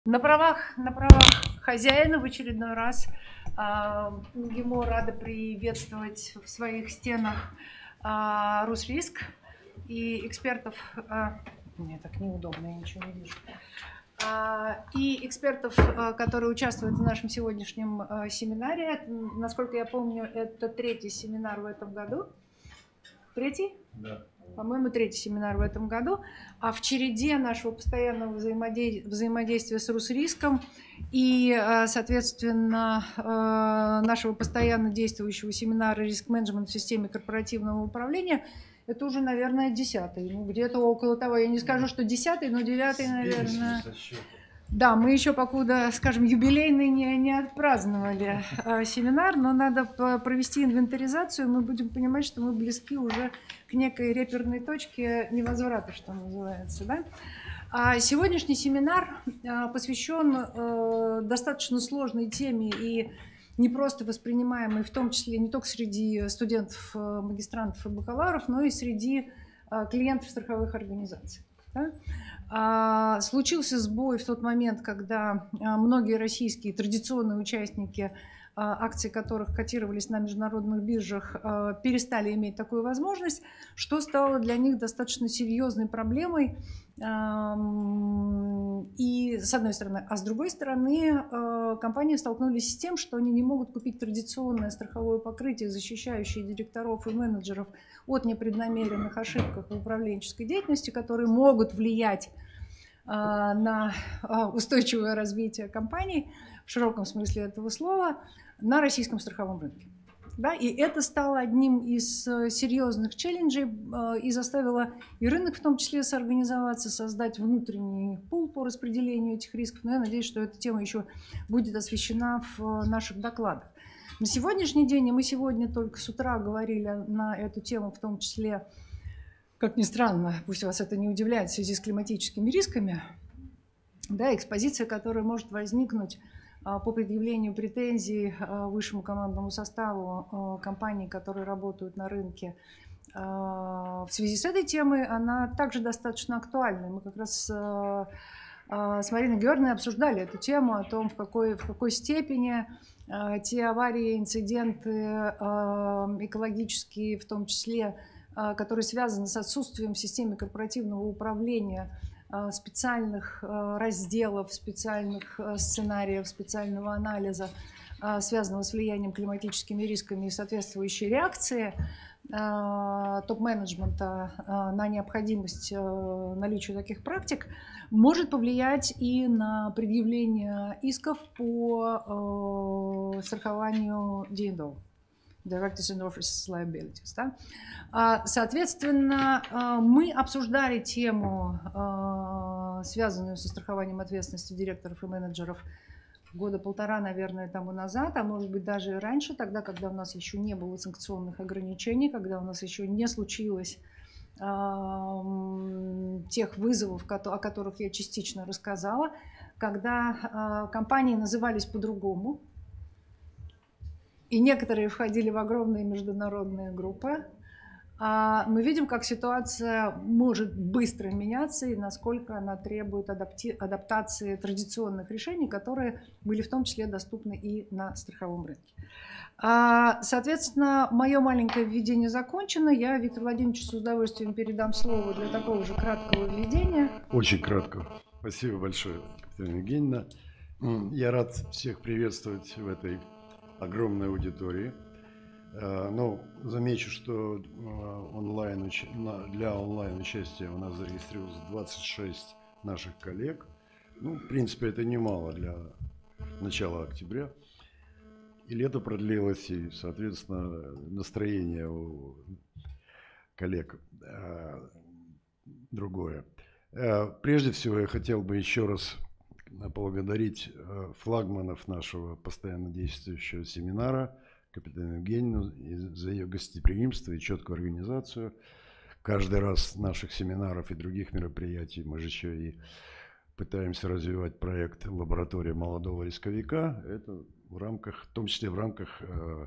На правах хозяина в очередной раз ему рада приветствовать в своих стенах Русриск и экспертов. Мне так неудобно, я ничего не вижу. И экспертов, которые участвуют в нашем сегодняшнем семинаре. Насколько я помню, это третий семинар в этом году. Третий? Да. По-моему, третий семинар в этом году. А в череде нашего постоянного взаимодействия с Русриском и, соответственно, нашего постоянно действующего семинара «Риск-менеджмент в системе корпоративного управления», это уже, наверное, 10-й. Ну, где-то около того. Я не скажу, что 10-й, но 9-й, наверное. Да, мы еще покуда, скажем, юбилейный не отпраздновали семинар, но надо провести инвентаризацию, мы будем понимать, что мы близки уже к некой реперной точке невозврата, что называется. Да? Сегодняшний семинар посвящен достаточно сложной теме и не просто воспринимаемой, в том числе не только среди студентов, магистрантов и бакалавров, но и среди клиентов страховых организаций. Да? Случился сбой в тот момент, когда многие российские традиционные участники, акции которых котировались на международных биржах, перестали иметь такую возможность, что стало для них достаточно серьезной проблемой. И с одной стороны, а с другой стороны, компании столкнулись с тем, что они не могут купить традиционное страховое покрытие, защищающее директоров и менеджеров от непреднамеренных ошибок в управленческой деятельности, которые могут влиять на устойчивое развитие компаний в широком смысле этого слова на российском страховом рынке. Да? И это стало одним из серьезных челленджей и заставило и рынок в том числе соорганизоваться, создать внутренний пул по распределению этих рисков. Но я надеюсь, что эта тема еще будет освещена в наших докладах. На сегодняшний день, и мы сегодня только с утра говорили на эту тему, в том числе, как ни странно, пусть вас это не удивляет, в связи с климатическими рисками, да, экспозиция, которая может возникнуть по предъявлению претензий высшему командному составу компаний, которые работают на рынке. В связи с этой темой она также достаточно актуальна. Мы как раз с Мариной Георгиевной обсуждали эту тему, о том, в какой степени те аварии, инциденты экологические, в том числе, которые связаны с отсутствием в системе корпоративного управления специальных разделов, специальных сценариев, специального анализа, связанного с влиянием климатическими рисками и соответствующей реакции топ-менеджмента на необходимость наличия таких практик, может повлиять и на предъявление исков по страхованию D&O. Directors and Officers Liabilities. Да? Соответственно, мы обсуждали тему, связанную со страхованием ответственности директоров и менеджеров года полтора, наверное, тому назад, а может быть даже и раньше, тогда, когда у нас еще не было санкционных ограничений, когда у нас еще не случилось тех вызовов, о которых я частично рассказала, когда компании назывались по-другому, и некоторые входили в огромные международные группы. Мы видим, как ситуация может быстро меняться и насколько она требует адаптации традиционных решений, которые были в том числе доступны и на страховом рынке. Соответственно, мое маленькое введение закончено. Я Виктору Владимировичу с удовольствием передам слово для такого же краткого введения. Очень кратко. Спасибо большое, Екатерина Евгеньевна. Я рад всех приветствовать в этой огромной аудитории. Но замечу, что для онлайн-участия у нас зарегистрировалось 26 наших коллег. Ну, в принципе, это немало для начала октября. И лето продлилось, и, соответственно, настроение у коллег другое. Прежде всего, я хотел бы еще раз поблагодарить флагманов нашего постоянно действующего семинара, Капитана Евгеньевну, за ее гостеприимство и четкую организацию. Каждый раз наших семинаров и других мероприятий мы же еще и пытаемся развивать проект «Лаборатория молодого рисковика». Это в рамках, в том числе в рамках,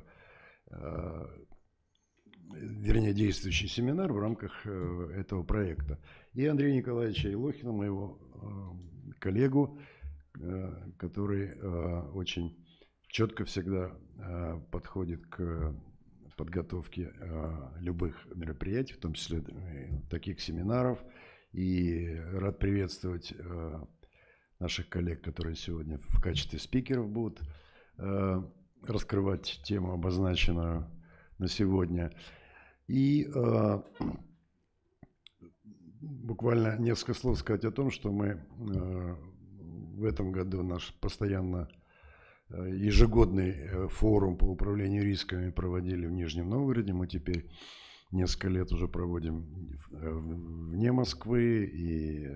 действующий семинар в рамках этого проекта. И Андрея Николаевича Илохина, моего коллегу, который очень четко всегда подходит к подготовке любых мероприятий, в том числе таких семинаров. И рад приветствовать наших коллег, которые сегодня в качестве спикеров будут раскрывать тему, обозначенную на сегодня. И буквально несколько слов сказать о том, что мы в этом году наш постоянно ежегодный форум по управлению рисками проводили в Нижнем Новгороде. Мы теперь несколько лет уже проводим вне Москвы, и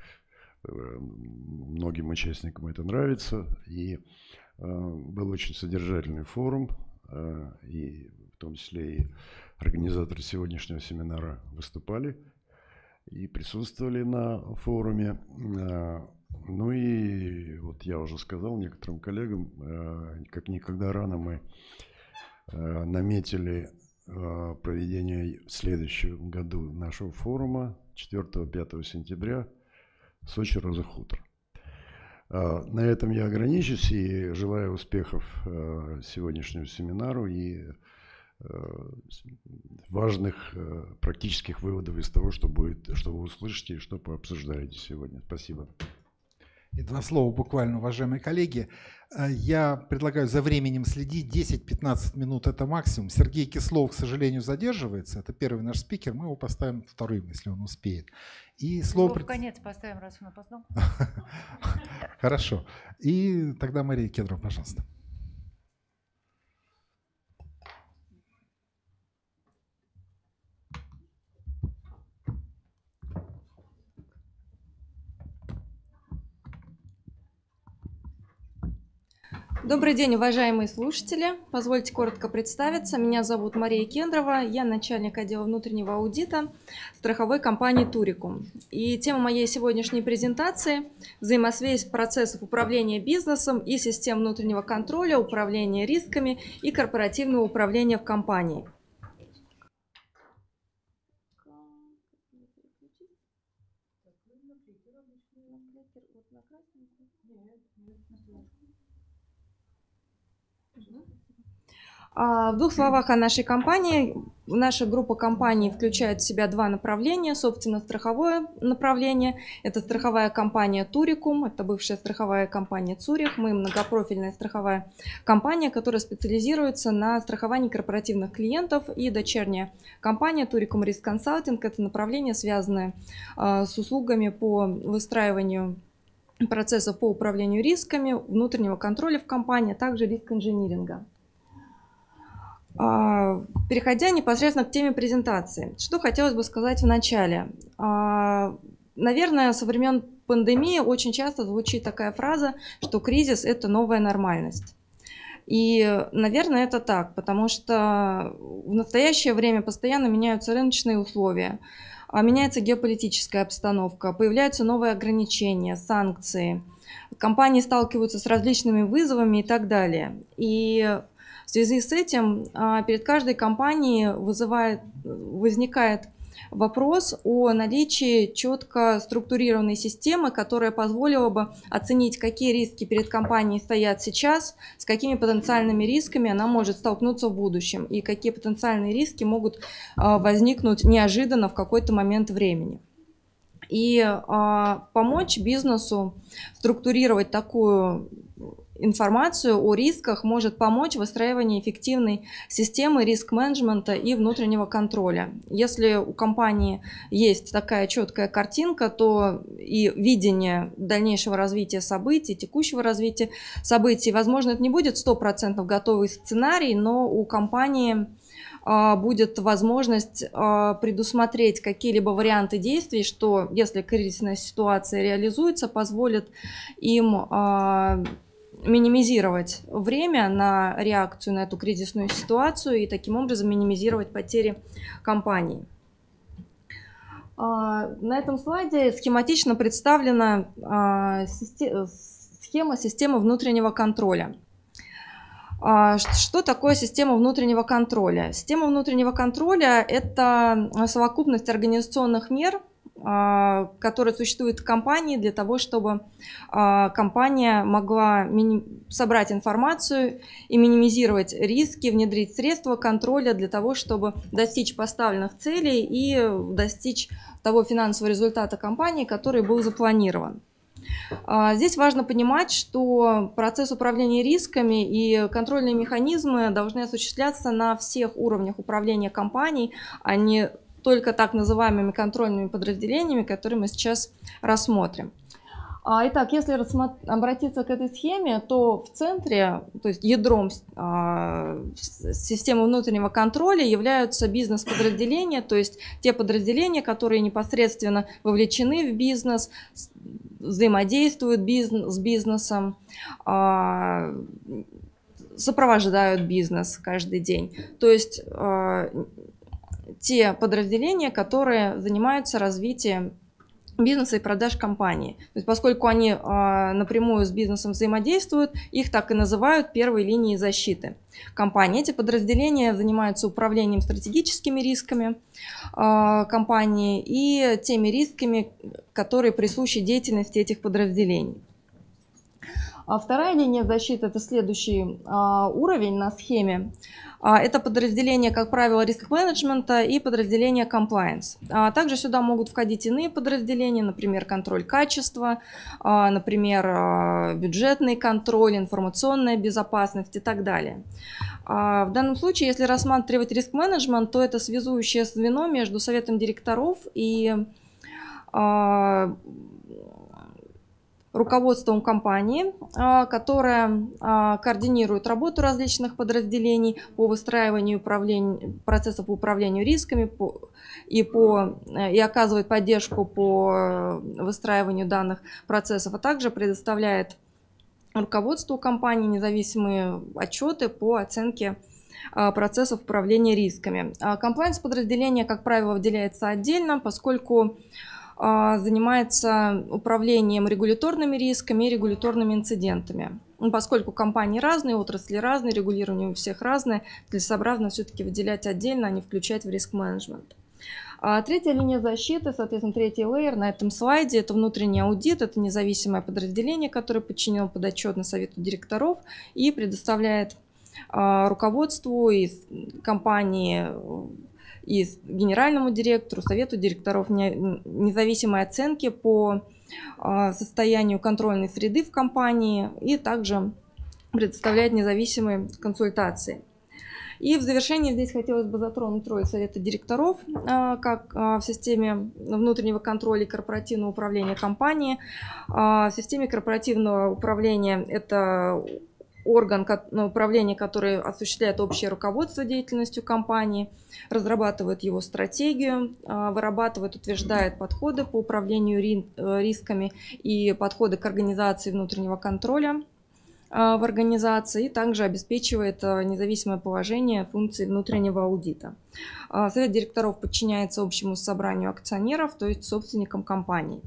многим участникам это нравится. И был очень содержательный форум, и в том числе и организаторы сегодняшнего семинара выступали и присутствовали на форуме. Ну и вот я уже сказал некоторым коллегам, как никогда рано мы наметили проведение в следующем году нашего форума 4-5 сентября в Сочи Роза Хутор. На этом я ограничусь и желаю успехов сегодняшнему семинару и важных практических выводов из того, что вы услышите и что пообсуждаете сегодня. Спасибо. И два слова буквально, уважаемые коллеги. Я предлагаю за временем следить. 10-15 минут – это максимум. Сергей Кислов, к сожалению, задерживается. Это первый наш спикер. Мы его поставим вторым, если он успеет. И слово... в конец поставим, раз он опоздал. Хорошо. И тогда Мария Кедрова, пожалуйста. Добрый день, уважаемые слушатели. Позвольте коротко представиться. Меня зовут Мария Кендрова. Я начальник отдела внутреннего аудита страховой компании Турикум. И тема моей сегодняшней презентации – взаимосвязь процессов управления бизнесом и систем внутреннего контроля, управления рисками и корпоративного управления в компании. В двух словах о нашей компании. Наша группа компаний включает в себя два направления. Собственно, страховое направление – это страховая компания Турикум, это бывшая страховая компания Цурих. Мы многопрофильная страховая компания, которая специализируется на страховании корпоративных клиентов, и дочерняя компания Турикум Риск Консалтинг – это направление, связанное с услугами по выстраиванию процессов по управлению рисками, внутреннего контроля в компании, а также риск-инжиниринга. Переходя непосредственно к теме презентации, что хотелось бы сказать в начале. Наверное, со времен пандемии очень часто звучит такая фраза, что кризис – это новая нормальность. И, наверное, это так, потому что в настоящее время постоянно меняются рыночные условия, меняется геополитическая обстановка, появляются новые ограничения, санкции, компании сталкиваются с различными вызовами и так далее. И в связи с этим перед каждой компанией возникает вопрос о наличии четко структурированной системы, которая позволила бы оценить, какие риски перед компанией стоят сейчас, с какими потенциальными рисками она может столкнуться в будущем и какие потенциальные риски могут возникнуть неожиданно в какой-то момент времени. И помочь бизнесу структурировать такую информацию о рисках может помочь в выстраивании эффективной системы риск-менеджмента и внутреннего контроля. Если у компании есть такая четкая картинка, то и видение дальнейшего развития событий, текущего развития событий, возможно, это не будет 100% готовый сценарий, но у компании будет возможность предусмотреть какие-либо варианты действий, что, если кризисная ситуация реализуется, позволит им минимизировать время на реакцию на эту кризисную ситуацию и таким образом минимизировать потери компании. На этом слайде схематично представлена схема системы внутреннего контроля. Что такое система внутреннего контроля? Система внутреннего контроля – это совокупность организационных мер, который существует в компании для того, чтобы компания могла собрать информацию и минимизировать риски, внедрить средства контроля для того, чтобы достичь поставленных целей и достичь того финансового результата компании, который был запланирован. Здесь важно понимать, что процесс управления рисками и контрольные механизмы должны осуществляться на всех уровнях управления компанией, а не только так называемыми контрольными подразделениями, которые мы сейчас рассмотрим. Итак, если обратиться к этой схеме, то в центре, то есть ядром системы внутреннего контроля являются бизнес-подразделения, то есть те подразделения, которые непосредственно вовлечены в бизнес, взаимодействуют с бизнесом, сопровождают бизнес каждый день. То есть те подразделения, которые занимаются развитием бизнеса и продаж компании. То есть, поскольку они напрямую с бизнесом взаимодействуют, их так и называют первой линией защиты компании. Эти подразделения занимаются управлением стратегическими рисками компании и теми рисками, которые присущи деятельности этих подразделений. Вторая линия защиты – это следующий уровень на схеме. Это подразделение, как правило, риск-менеджмента и подразделение compliance. Также сюда могут входить иные подразделения, например, контроль качества, например, бюджетный контроль, информационная безопасность и так далее. В данном случае, если рассматривать риск-менеджмент, то это связующее звено между советом директоров и руководством компании, которая координирует работу различных подразделений по выстраиванию процессов по управлению рисками и оказывает поддержку по выстраиванию данных процессов, а также предоставляет руководству компании независимые отчеты по оценке процессов управления рисками. Комплайнс-подразделение, как правило, выделяется отдельно, поскольку занимается управлением регуляторными рисками и регуляторными инцидентами. Поскольку компании разные, отрасли разные, регулирование у всех разное, целесообразно все-таки выделять отдельно, а не включать в риск-менеджмент. Третья линия защиты, соответственно, третий лейер на этом слайде – это внутренний аудит, это независимое подразделение, которое подчинено подотчетно совету директоров и предоставляет руководству и компании, и генеральному директору, совету директоров независимой оценки по состоянию контрольной среды в компании и также предоставляет независимые консультации. И в завершение здесь хотелось бы затронуть роль совета директоров как в системе внутреннего контроля и корпоративного управления компании. В системе корпоративного управления это орган управления, который осуществляет общее руководство деятельностью компании, разрабатывает его стратегию, вырабатывает, утверждает подходы по управлению рисками и подходы к организации внутреннего контроля в организации, и также обеспечивает независимое положение функций внутреннего аудита. Совет директоров подчиняется общему собранию акционеров, то есть собственникам компании.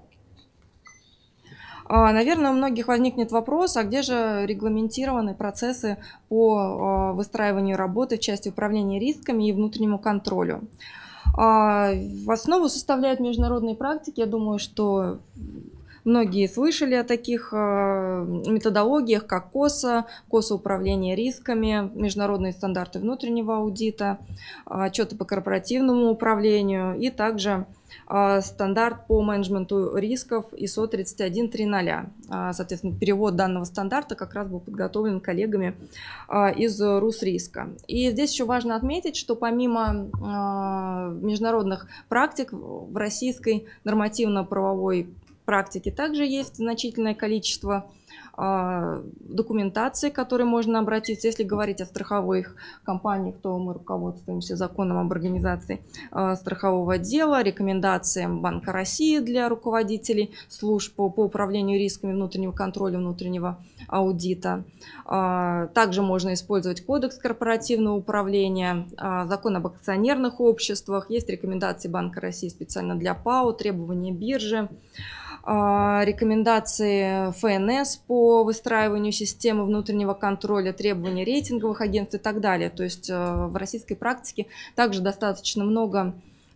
Наверное, у многих возникнет вопрос, а где же регламентированы процессы по выстраиванию работы в части управления рисками и внутреннему контролю. В основу составляют международные практики. Я думаю, что многие слышали о таких методологиях, как КОСА, КОСА управления рисками, международные стандарты внутреннего аудита, отчеты по корпоративному управлению и также стандарт по менеджменту рисков ISO 31300. Соответственно, перевод данного стандарта как раз был подготовлен коллегами из Русриска. И здесь еще важно отметить, что помимо международных практик в российской нормативно-правовой практике также есть значительное количество документации, к которой можно обратиться. Если говорить о страховых компаниях, то мы руководствуемся законом об организации страхового отдела, рекомендациям Банка России для руководителей служб по управлению рисками внутреннего контроля, внутреннего аудита. Также можно использовать кодекс корпоративного управления, закон об акционерных обществах, есть рекомендации Банка России специально для ПАО, требования биржи, рекомендации ФНС по выстраиванию системы внутреннего контроля, требования рейтинговых агентств и так далее. То есть в российской практике также достаточно много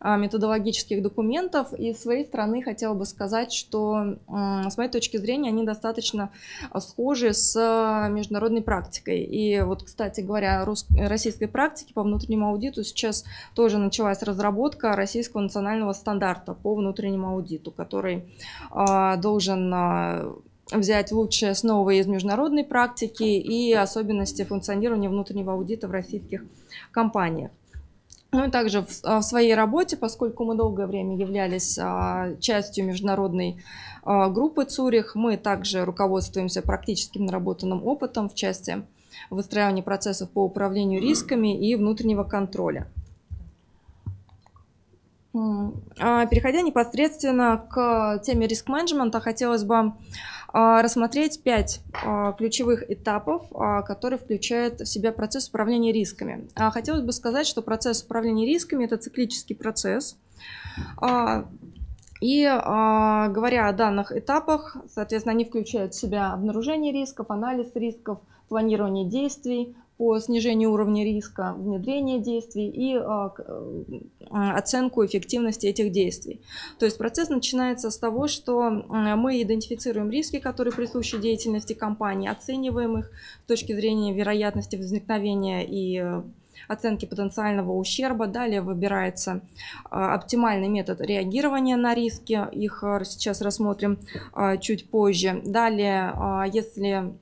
методологических документов. И с своей стороны хотела бы сказать, что с моей точки зрения они достаточно схожи с международной практикой. И вот, кстати говоря, российской практики по внутреннему аудиту сейчас тоже началась разработка российского национального стандарта по внутреннему аудиту, который должен взять лучшие основы из международной практики и особенности функционирования внутреннего аудита в российских компаниях. Ну и также в своей работе, поскольку мы долгое время являлись частью международной группы Цюрих, мы также руководствуемся практическим наработанным опытом в части выстраивания процессов по управлению рисками и внутреннего контроля. Переходя непосредственно к теме риск-менеджмента, хотелось бы рассмотреть 5 ключевых этапов, которые включают в себя процесс управления рисками. Хотелось бы сказать, что процесс управления рисками – это циклический процесс. И говоря о данных этапах, соответственно, они включают в себя обнаружение рисков, анализ рисков, планирование действий по снижению уровня риска, внедрение действий и оценку эффективности этих действий. То есть процесс начинается с того, что мы идентифицируем риски, которые присущи деятельности компании, оцениваем их с точки зрения вероятности возникновения и оценки потенциального ущерба. Далее выбирается оптимальный метод реагирования на риски. Их сейчас рассмотрим чуть позже. Далее, если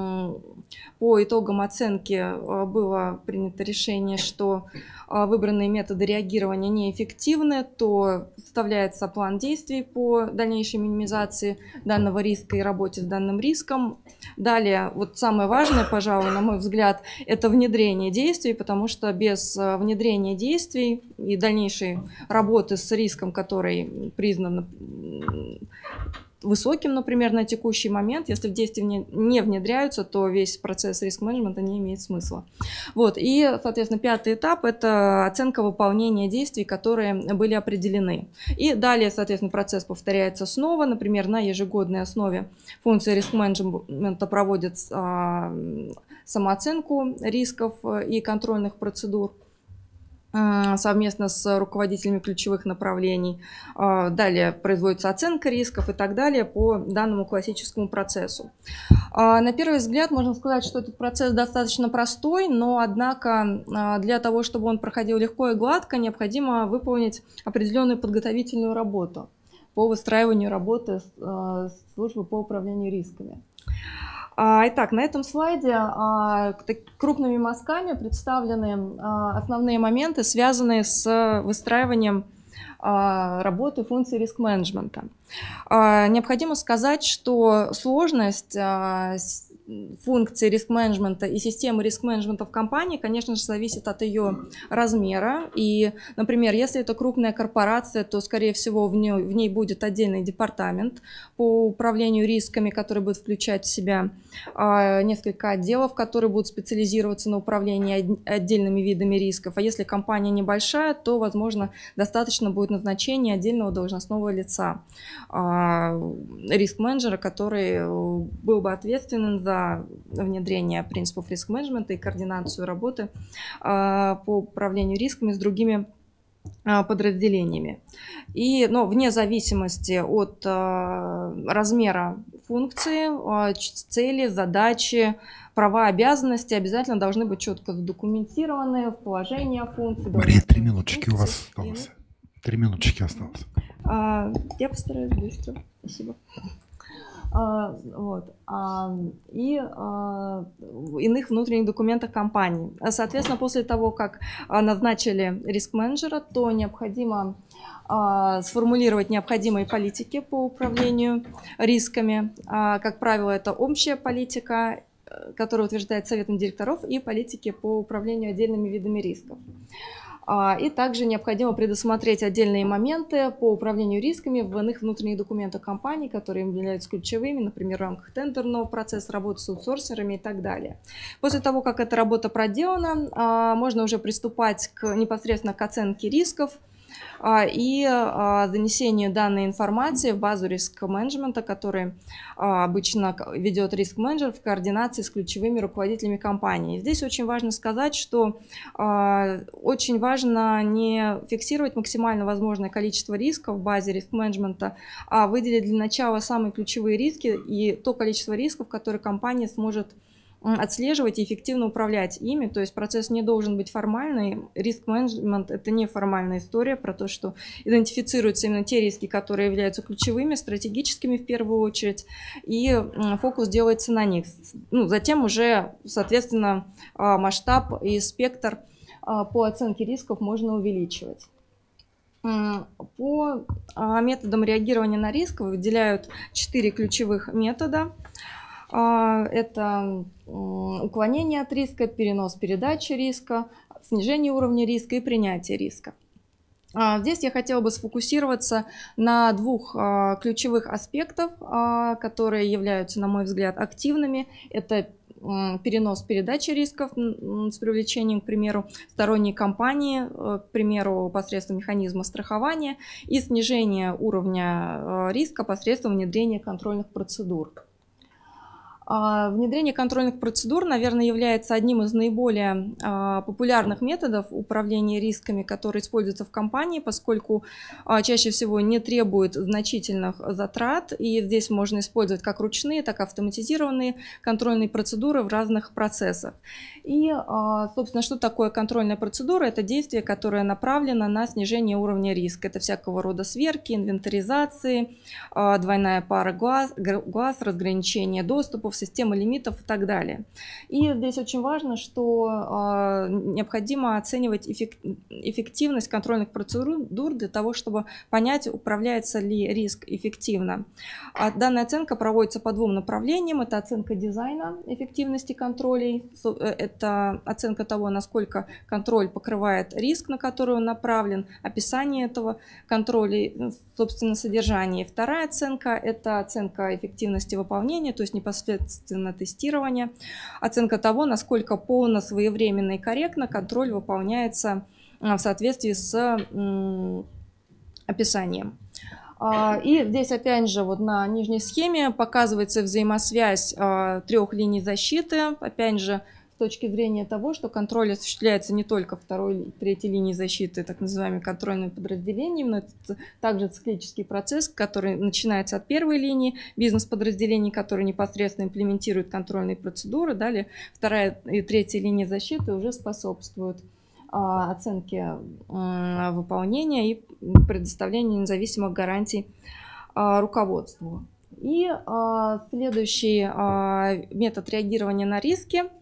по итогам оценки было принято решение, что выбранные методы реагирования неэффективны, то составляется план действий по дальнейшей минимизации данного риска и работе с данным риском. Далее, вот самое важное, пожалуй, на мой взгляд, это внедрение действий, потому что без внедрения действий и дальнейшей работы с риском, который признан высоким, например, на текущий момент, если в действия не внедряются, то весь процесс риск-менеджмента не имеет смысла. Вот. И, соответственно, 5-й этап – это оценка выполнения действий, которые были определены. И далее, соответственно, процесс повторяется снова. Например, на ежегодной основе функции риск-менеджмента проводят самооценку рисков и контрольных процедур совместно с руководителями ключевых направлений. Далее производится оценка рисков и так далее по данному классическому процессу. На первый взгляд можно сказать, что этот процесс достаточно простой, но однако для того, чтобы он проходил легко и гладко, необходимо выполнить определенную подготовительную работу по выстраиванию работы службы по управлению рисками. Итак, на этом слайде крупными мазками представлены основные моменты, связанные с выстраиванием работы функций риск-менеджмента. Необходимо сказать, что сложность функции риск-менеджмента и системы риск-менеджмента в компании, конечно же, зависит от ее размера. И, например, если это крупная корпорация, то, скорее всего, в ней будет отдельный департамент по управлению рисками, который будет включать в себя несколько отделов, которые будут специализироваться на управлении отдельными видами рисков. А если компания небольшая, то, возможно, достаточно будет назначения отдельного должностного лица, риск-менеджера, который был бы ответственен за внедрение принципов риск-менеджмента и координацию работы по управлению рисками с другими подразделениями. Но вне зависимости от размера функции, цели, задачи, права, обязанности обязательно должны быть четко задокументированы в положении функции. Мария, 3 минуточки у вас осталось. 3 минуточки осталось. Я постараюсь быстро. Спасибо. И иных внутренних документах компании. Соответственно, после того, как назначили риск-менеджера, то необходимо сформулировать необходимые политики по управлению рисками. Как правило, это общая политика, которую утверждает Советом директоров, и политики по управлению отдельными видами рисков. И также необходимо предусмотреть отдельные моменты по управлению рисками в иных внутренних документах компании, которые являются ключевыми, например, в рамках тендерного процесса, работы с аутсорсерами и так далее. После того, как эта работа проделана, можно уже приступать непосредственно к оценке рисков и занесению данной информации в базу риск-менеджмента, который обычно ведет риск-менеджер в координации с ключевыми руководителями компании. Здесь очень важно сказать, что очень важно не фиксировать максимально возможное количество рисков в базе риск-менеджмента, а выделить для начала самые ключевые риски и то количество рисков, которые компания сможет отслеживать и эффективно управлять ими. То есть процесс не должен быть формальный. Риск-менеджмент – это не формальная история про то, что идентифицируются именно те риски, которые являются ключевыми, стратегическими в первую очередь, и фокус делается на них. Затем уже, соответственно, масштаб и спектр по оценке рисков можно увеличивать. По методам реагирования на риск выделяют 4 ключевых метода. Это уклонение от риска, перенос передачи риска, снижение уровня риска и принятие риска. Здесь я хотела бы сфокусироваться на 2 ключевых аспектах, которые являются, на мой взгляд, активными. Это перенос передачи рисков с привлечением, к примеру, сторонней компании, к примеру, посредством механизма страхования, и снижение уровня риска посредством внедрения контрольных процедур. Внедрение контрольных процедур, наверное, является одним из наиболее популярных методов управления рисками, которые используются в компании, поскольку чаще всего не требует значительных затрат, и здесь можно использовать как ручные, так и автоматизированные контрольные процедуры в разных процессах. И, собственно, что такое контрольная процедура? Это действие, которое направлено на снижение уровня риска. Это всякого рода сверки, инвентаризации, двойная пара глаз, разграничение доступов, системы лимитов и так далее. И здесь очень важно, что необходимо оценивать эффективность контрольных процедур для того, чтобы понять, управляется ли риск эффективно. Данная оценка проводится по 2 направлениям. Это оценка дизайна эффективности контролей, это оценка того, насколько контроль покрывает риск, на который он направлен, описание этого контроля, собственно, содержание. Вторая оценка – это оценка эффективности выполнения, то есть непосредственно тестирование, оценка того, насколько полно, своевременно и корректно контроль выполняется в соответствии с описанием. И здесь опять же вот на нижней схеме показывается взаимосвязь 3 линий защиты, опять же с точки зрения того, что контроль осуществляется не только 2-й, 3-й линии защиты, так называемыми контрольными подразделениями, но это также циклический процесс, который начинается от 1-й линии бизнес-подразделений, которые непосредственно имплементируют контрольные процедуры. Далее 2-я и 3-я линии защиты уже способствуют оценке выполнения и предоставлению независимых гарантий руководству. И следующий метод реагирования на риски –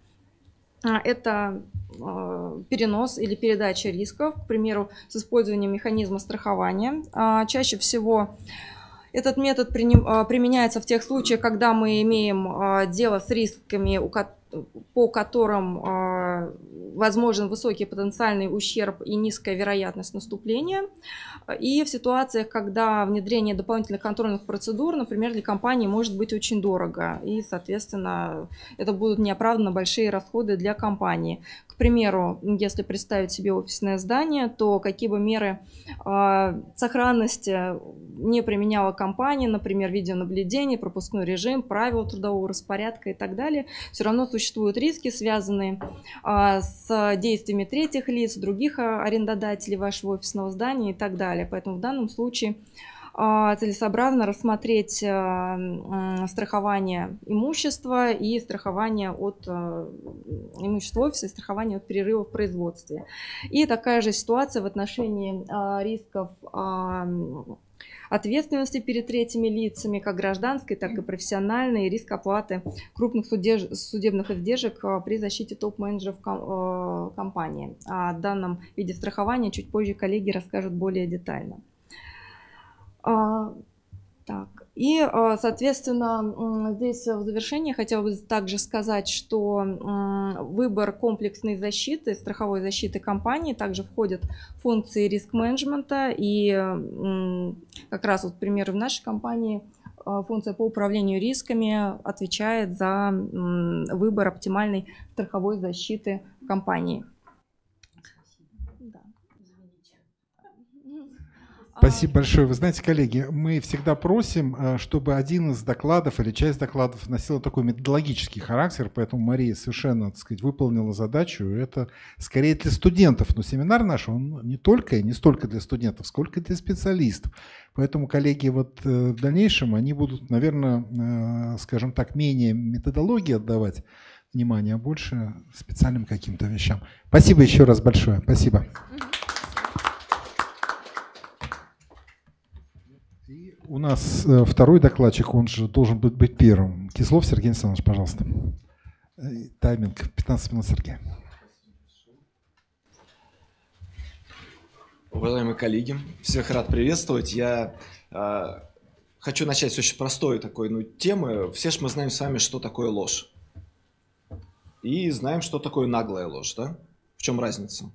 это перенос или передача рисков, к примеру, с использованием механизма страхования. Чаще всего этот метод применяется в тех случаях, когда мы имеем дело с рисками, по которым возможен высокий потенциальный ущерб и низкая вероятность наступления. И в ситуациях, когда внедрение дополнительных контрольных процедур, например, для компании может быть очень дорого. И, соответственно, это будут неоправданно большие расходы для компании. К примеру, если представить себе офисное здание, то какие бы меры сохранности не применяла компания, например, видеонаблюдение, пропускной режим, правила трудового распорядка и так далее, все равно существуют риски, связанные с действиями третьих лиц, других арендодателей вашего офисного здания и так далее. Поэтому в данном случае целесообразно рассмотреть страхование имущества и страхование от имущества офиса, и страхование от перерыва в производстве. И такая же ситуация в отношении рисков ответственности перед третьими лицами, как гражданской, так и профессиональной, и риск оплаты крупных судебных издержек при защите топ-менеджеров компании. О данном виде страхования чуть позже коллеги расскажут более детально. Так. И, соответственно, здесь в завершении хотела бы также сказать, что выбор комплексной защиты, страховой защиты компании также входят функции риск-менеджмента. И как раз вот, к примеру, в нашей компании функция по управлению рисками отвечает за выбор оптимальной страховой защиты компании. Да, извините. Спасибо большое. Вы знаете, коллеги, мы всегда просим, чтобы один из докладов или часть докладов носила такой методологический характер, поэтому Мария совершенно, так сказать, выполнила задачу. Это скорее для студентов, но семинар наш, он не только и не столько для студентов, сколько для специалистов. Поэтому коллеги вот в дальнейшем, они будут, наверное, скажем так, менее методологии отдавать внимание, а больше специальным каким-то вещам. Спасибо еще раз большое. Спасибо. И у нас второй докладчик, он же должен быть первым. Кислов Сергей Александрович, пожалуйста. Тайминг 15 минут, Сергей. Уважаемые коллеги, всех рад приветствовать. Я хочу начать с очень простой такой темы. Все же мы знаем с вами, что такое ложь. И знаем, что такое наглая ложь, да? В чем разница?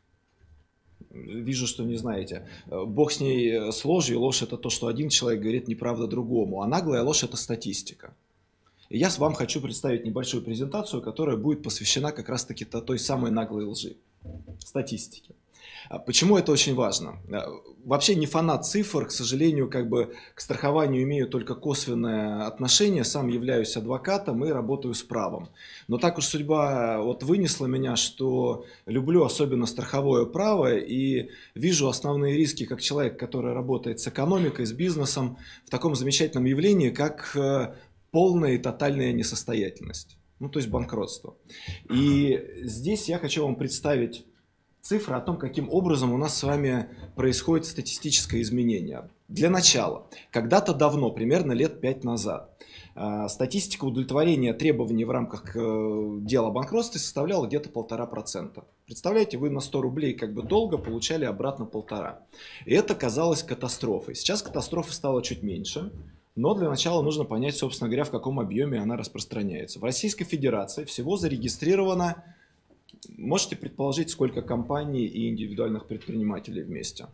Вижу, что не знаете. Бог с ней, с ложью. Ложь – это то, что один человек говорит неправда другому, а наглая ложь – это статистика. И я вам хочу представить небольшую презентацию, которая будет посвящена как раз-таки той самой наглой лжи – статистике. Почему это очень важно? Вообще не фанат цифр, к сожалению, к страхованию имею только косвенное отношение, сам являюсь адвокатом и работаю с правом. Но так уж судьба вынесла меня, что люблю особенно страховое право и вижу основные риски как человек, который работает с экономикой, с бизнесом, в таком замечательном явлении, как полная и тотальная несостоятельность, то есть банкротство. И здесь я хочу вам представить цифры о том, каким образом у нас с вами происходит статистическое изменение. Для начала, когда-то давно, примерно лет 5 назад, статистика удовлетворения требований в рамках дела о банкротстве составляла где-то 1,5%. Представляете, вы на 100 рублей долго получали обратно 1,5. И это казалось катастрофой. Сейчас катастрофа стала чуть меньше. Но для начала нужно понять, собственно говоря, в каком объеме она распространяется. В Российской Федерации всего зарегистрировано, можете предположить, сколько компаний и индивидуальных предпринимателей вместе?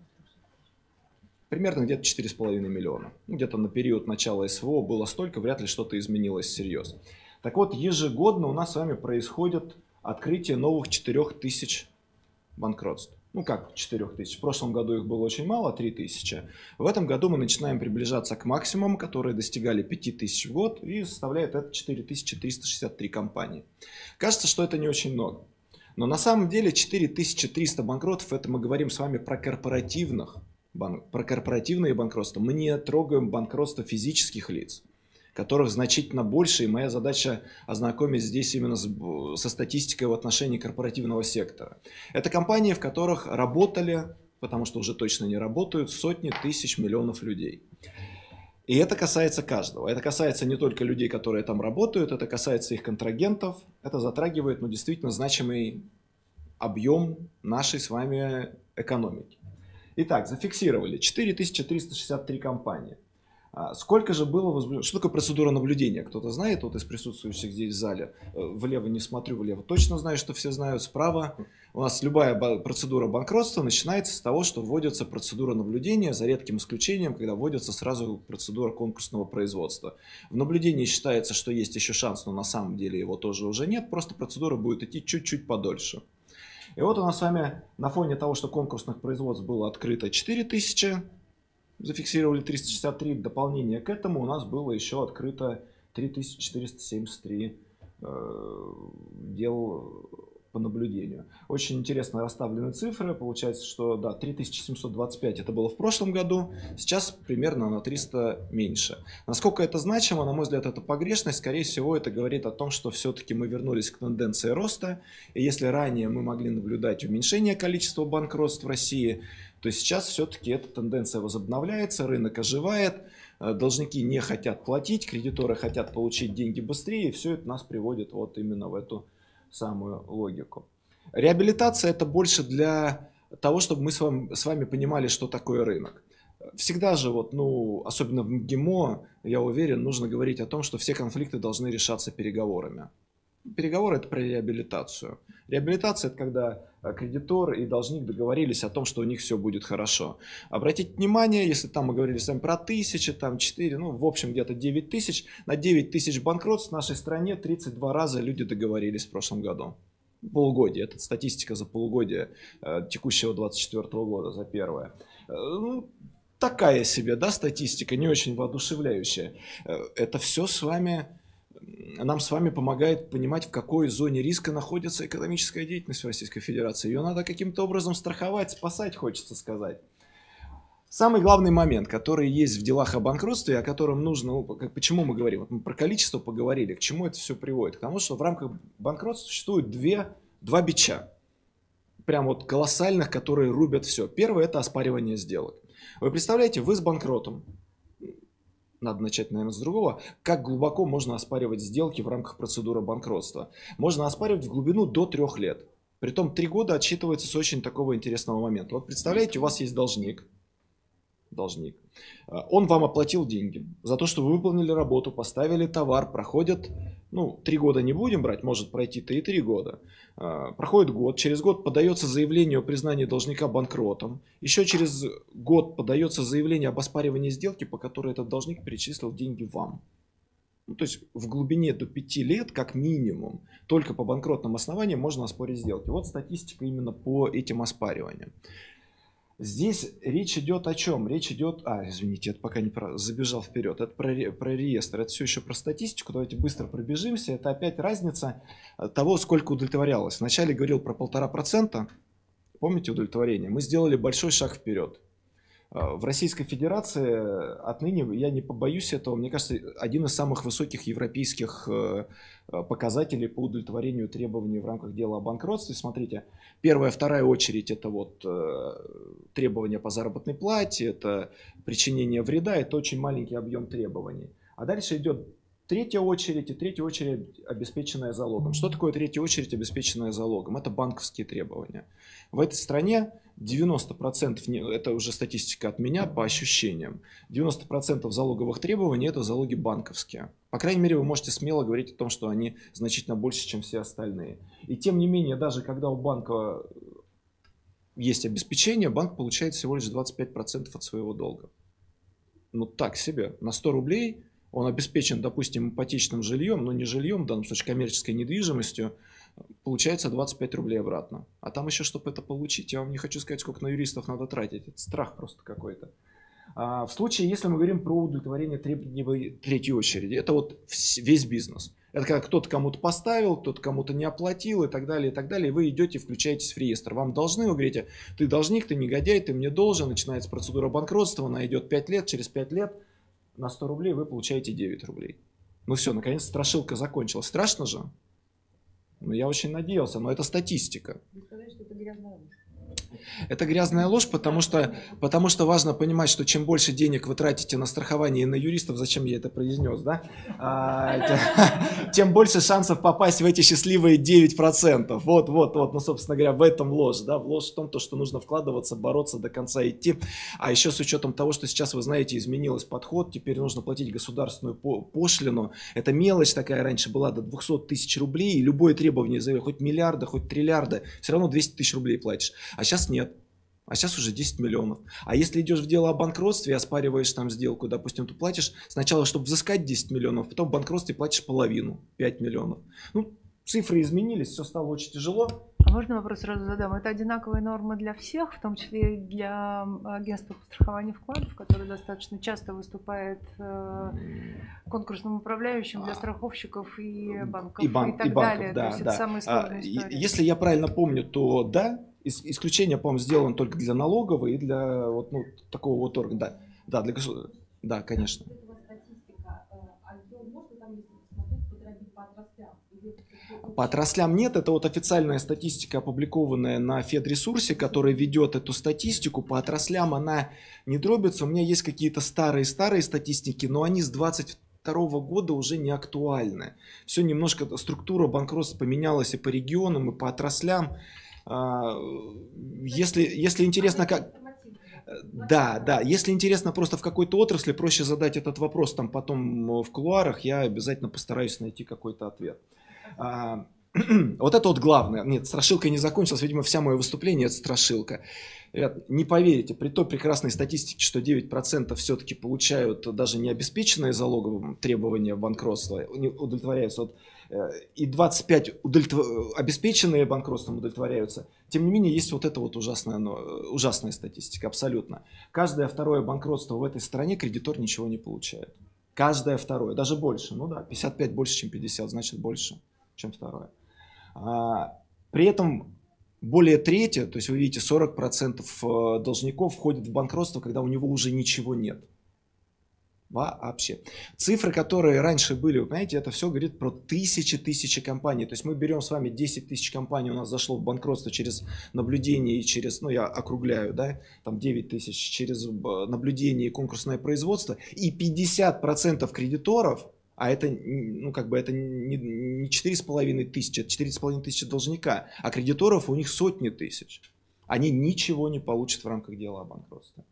Примерно где-то 4,5 миллиона. Где-то на период начала СВО было столько, вряд ли что-то изменилось всерьез. Так вот, ежегодно у нас с вами происходит открытие новых 4000 банкротств. 4000. В прошлом году их было очень мало, 3000. В этом году мы начинаем приближаться к максимуму, которые достигали 5000 в год, и составляет это 4363 компании. Кажется, что это не очень много. Но на самом деле 4300 банкротов, это мы говорим с вами про корпоративные банкротства. Мы не трогаем банкротство физических лиц, которых значительно больше, и моя задача ознакомить здесь именно со статистикой в отношении корпоративного сектора. Это компании, в которых работали, потому что уже точно не работают, сотни тысяч миллионов людей. И это касается каждого. Это касается не только людей, которые там работают, это касается их контрагентов, это затрагивает действительно значимый объем нашей с вами экономики. Итак, зафиксировали 4363 компании. Сколько же было возбуждено? Что такое процедура наблюдения? Кто-то знает из присутствующих здесь в зале? Влево не смотрю, влево точно знаю, что все знают. Справа у нас любая процедура банкротства начинается с того, что вводится процедура наблюдения, за редким исключением, когда вводится сразу процедура конкурсного производства. В наблюдении считается, что есть еще шанс, но на самом деле его тоже уже нет, просто процедура будет идти чуть-чуть подольше. И вот у нас с вами на фоне того, что конкурсных производств было открыто 4000, зафиксировали 363, в дополнение к этому у нас было еще открыто 3473 дел по наблюдению. Очень интересно расставлены цифры. Получается, что 3725 это было в прошлом году, сейчас примерно на 300 меньше. Насколько это значимо, на мой взгляд, это погрешность. Скорее всего, это говорит о том, что все-таки мы вернулись к тенденции роста. И если ранее мы могли наблюдать уменьшение количества банкротств в России, то сейчас все-таки эта тенденция возобновляется, рынок оживает, должники не хотят платить, кредиторы хотят получить деньги быстрее, и все это нас приводит именно в эту самую логику. Реабилитация – это больше для того, чтобы мы с вами понимали, что такое рынок. Всегда же, особенно в МГИМО, я уверен, нужно говорить о том, что все конфликты должны решаться переговорами. Переговоры – это про реабилитацию. Реабилитация – это когда кредитор и должник договорились о том, что у них все будет хорошо. Обратите внимание, если там мы говорили с вами про 1000, там 4, в общем где-то 9000, на 9000 банкротств в нашей стране 32 раза люди договорились в прошлом году. Полугодие. Это статистика за полугодие текущего 2024 года, за первое. Ну, такая себе, да, статистика, не очень воодушевляющая. Это все нам с вами помогает понимать, в какой зоне риска находится экономическая деятельность в Российской Федерации. Ее надо каким-то образом страховать, спасать, хочется сказать. Самый главный момент, который есть в делах о банкротстве, о котором нужно, почему мы говорим, вот мы про количество поговорили, к чему это все приводит? К тому, что в рамках банкротства существует два бича, прям вот колоссальных, которые рубят все. Первое – это оспаривание сделок. Вы представляете, вы с банкротом, надо начать, наверное, с другого, как глубоко можно оспаривать сделки в рамках процедуры банкротства. Можно оспаривать в глубину до 3 лет. Притом 3 года отсчитывается с очень такого интересного момента. Вот представляете, у вас есть должник. Он вам оплатил деньги за то, что вы выполнили работу, поставили товар, проходит, 3 года не будем брать, может пройти-то и 3 года. Проходит год, через год подается заявление о признании должника банкротом, еще через год подается заявление об оспаривании сделки, по которой этот должник перечислил деньги вам. То есть в глубине до 5 лет, как минимум, только по банкротным основаниям можно оспорить сделки. Вот статистика именно по этим оспариваниям. Здесь речь идет о чем? Речь идет... извините, это пока не забежал вперед. Это про реестр. Это все еще про статистику. Давайте быстро пробежимся. Это опять разница того, сколько удовлетворялось. Вначале говорил про 1,5%. Помните удовлетворение? Мы сделали большой шаг вперед. В Российской Федерации отныне, я не побоюсь этого, мне кажется, один из самых высоких европейских показателей по удовлетворению требований в рамках дела о банкротстве. Смотрите, первая, вторая очередь — это вот требования по заработной плате, это причинение вреда, это очень маленький объем требований. А дальше идет третья очередь, и третья очередь, обеспеченная залогом. Что такое третья очередь, обеспеченная залогом? Это банковские требования. В этой стране 90%, это уже статистика от меня по ощущениям, 90% залоговых требований — это залоги банковские. По крайней мере, вы можете смело говорить о том, что они значительно больше, чем все остальные. И тем не менее, даже когда у банка есть обеспечение, банк получает всего лишь 25% от своего долга. Так себе. На 100 рублей он обеспечен, допустим, ипотечным жильем, но не жильем, в данном случае коммерческой недвижимостью, получается 25 рублей обратно. А там еще, чтобы это получить, я вам не хочу сказать, сколько на юристов надо тратить. Это страх просто какой-то. В случае, если мы говорим про удовлетворение требований третьей очереди, это вот весь бизнес. Это когда кто-то кому-то поставил, кто-то кому-то не оплатил и так далее, и так далее. И вы идете, включаетесь в реестр. Вам должны, вы говорите, ты должник, ты негодяй, ты мне должен. Начинается процедура банкротства, она идет 5 лет, через 5 лет на 100 рублей вы получаете 9 рублей. Все, наконец страшилка закончилась. Страшно же? Я очень надеялся, но это статистика. Вы сказали, что это грязная ложь. Это грязная ложь, потому что важно понимать, что чем больше денег вы тратите на страхование и на юристов, зачем я это произнес, да? Тем больше шансов попасть в эти счастливые 9%. Вот, собственно говоря, в этом ложь, да? Ложь в том, что нужно вкладываться, бороться, до конца идти. А еще с учетом того, что сейчас, вы знаете, изменилось подход, теперь нужно платить государственную пошлину. Это мелочь такая раньше была до 200 тысяч рублей, и любое требование, хоть миллиарда, хоть триллиарда, все равно 200 тысяч рублей платишь. А сейчас нет. А сейчас уже 10 миллионов. А если идешь в дело о банкротстве и оспариваешь там сделку, допустим, ты платишь сначала, чтобы взыскать 10 миллионов, потом в банкротстве платишь половину, 5 миллионов. Цифры изменились, все стало очень тяжело. А можно вопрос сразу задам? Это одинаковые нормы для всех, в том числе и для агентства по страхованию вкладов, которое достаточно часто выступает конкурсным управляющим для страховщиков и банков, и так далее. Да, то есть это самые сложные истории. Если я правильно помню, то да, исключение, по-моему, сделано только для налоговой и для такого вот органа. Да, для государства. Да, конечно. По отраслям нет, это вот официальная статистика, опубликованная на Федресурсе, который ведет эту статистику. По отраслям она не дробится. У меня есть какие-то старые статистики, но они с 22 года уже не актуальны. Все немножко, структура банкротства поменялась и по регионам, и по отраслям. Если интересно, как... Да, если интересно просто в какой-то отрасли, проще задать этот вопрос там потом в кулуарах, я обязательно постараюсь найти какой-то ответ. Вот это вот главное. Нет, страшилка не закончилась. Видимо, вся мое выступление – это страшилка. Ребят, не поверите, при той прекрасной статистике, что 9% все-таки получают даже не обеспеченные залоговым требования банкротства, удовлетворяются, и 25% обеспеченные банкротством удовлетворяются. Тем не менее, есть вот эта вот ужасная статистика, абсолютно. Каждое второе банкротство в этой стране кредитор ничего не получает. Каждое второе, даже больше. Ну да, 55 больше, чем 50, значит больше, чем второе. При этом более трети, то есть вы видите, 40% должников входят в банкротство, когда у него уже ничего нет. Вообще. Цифры, которые раньше были, вы понимаете, это все говорит про тысячи компаний. То есть мы берем с вами 10 тысяч компаний, у нас зашло в банкротство через наблюдение и через, ну я округляю, да, там 9 тысяч через наблюдение и конкурсное производство, и 50% кредиторов, а это, ну, как бы это не 4,5 тысячи, это 4,5 тысячи должника, а кредиторов у них сотни тысяч. Они ничего не получат в рамках дела о банкротстве.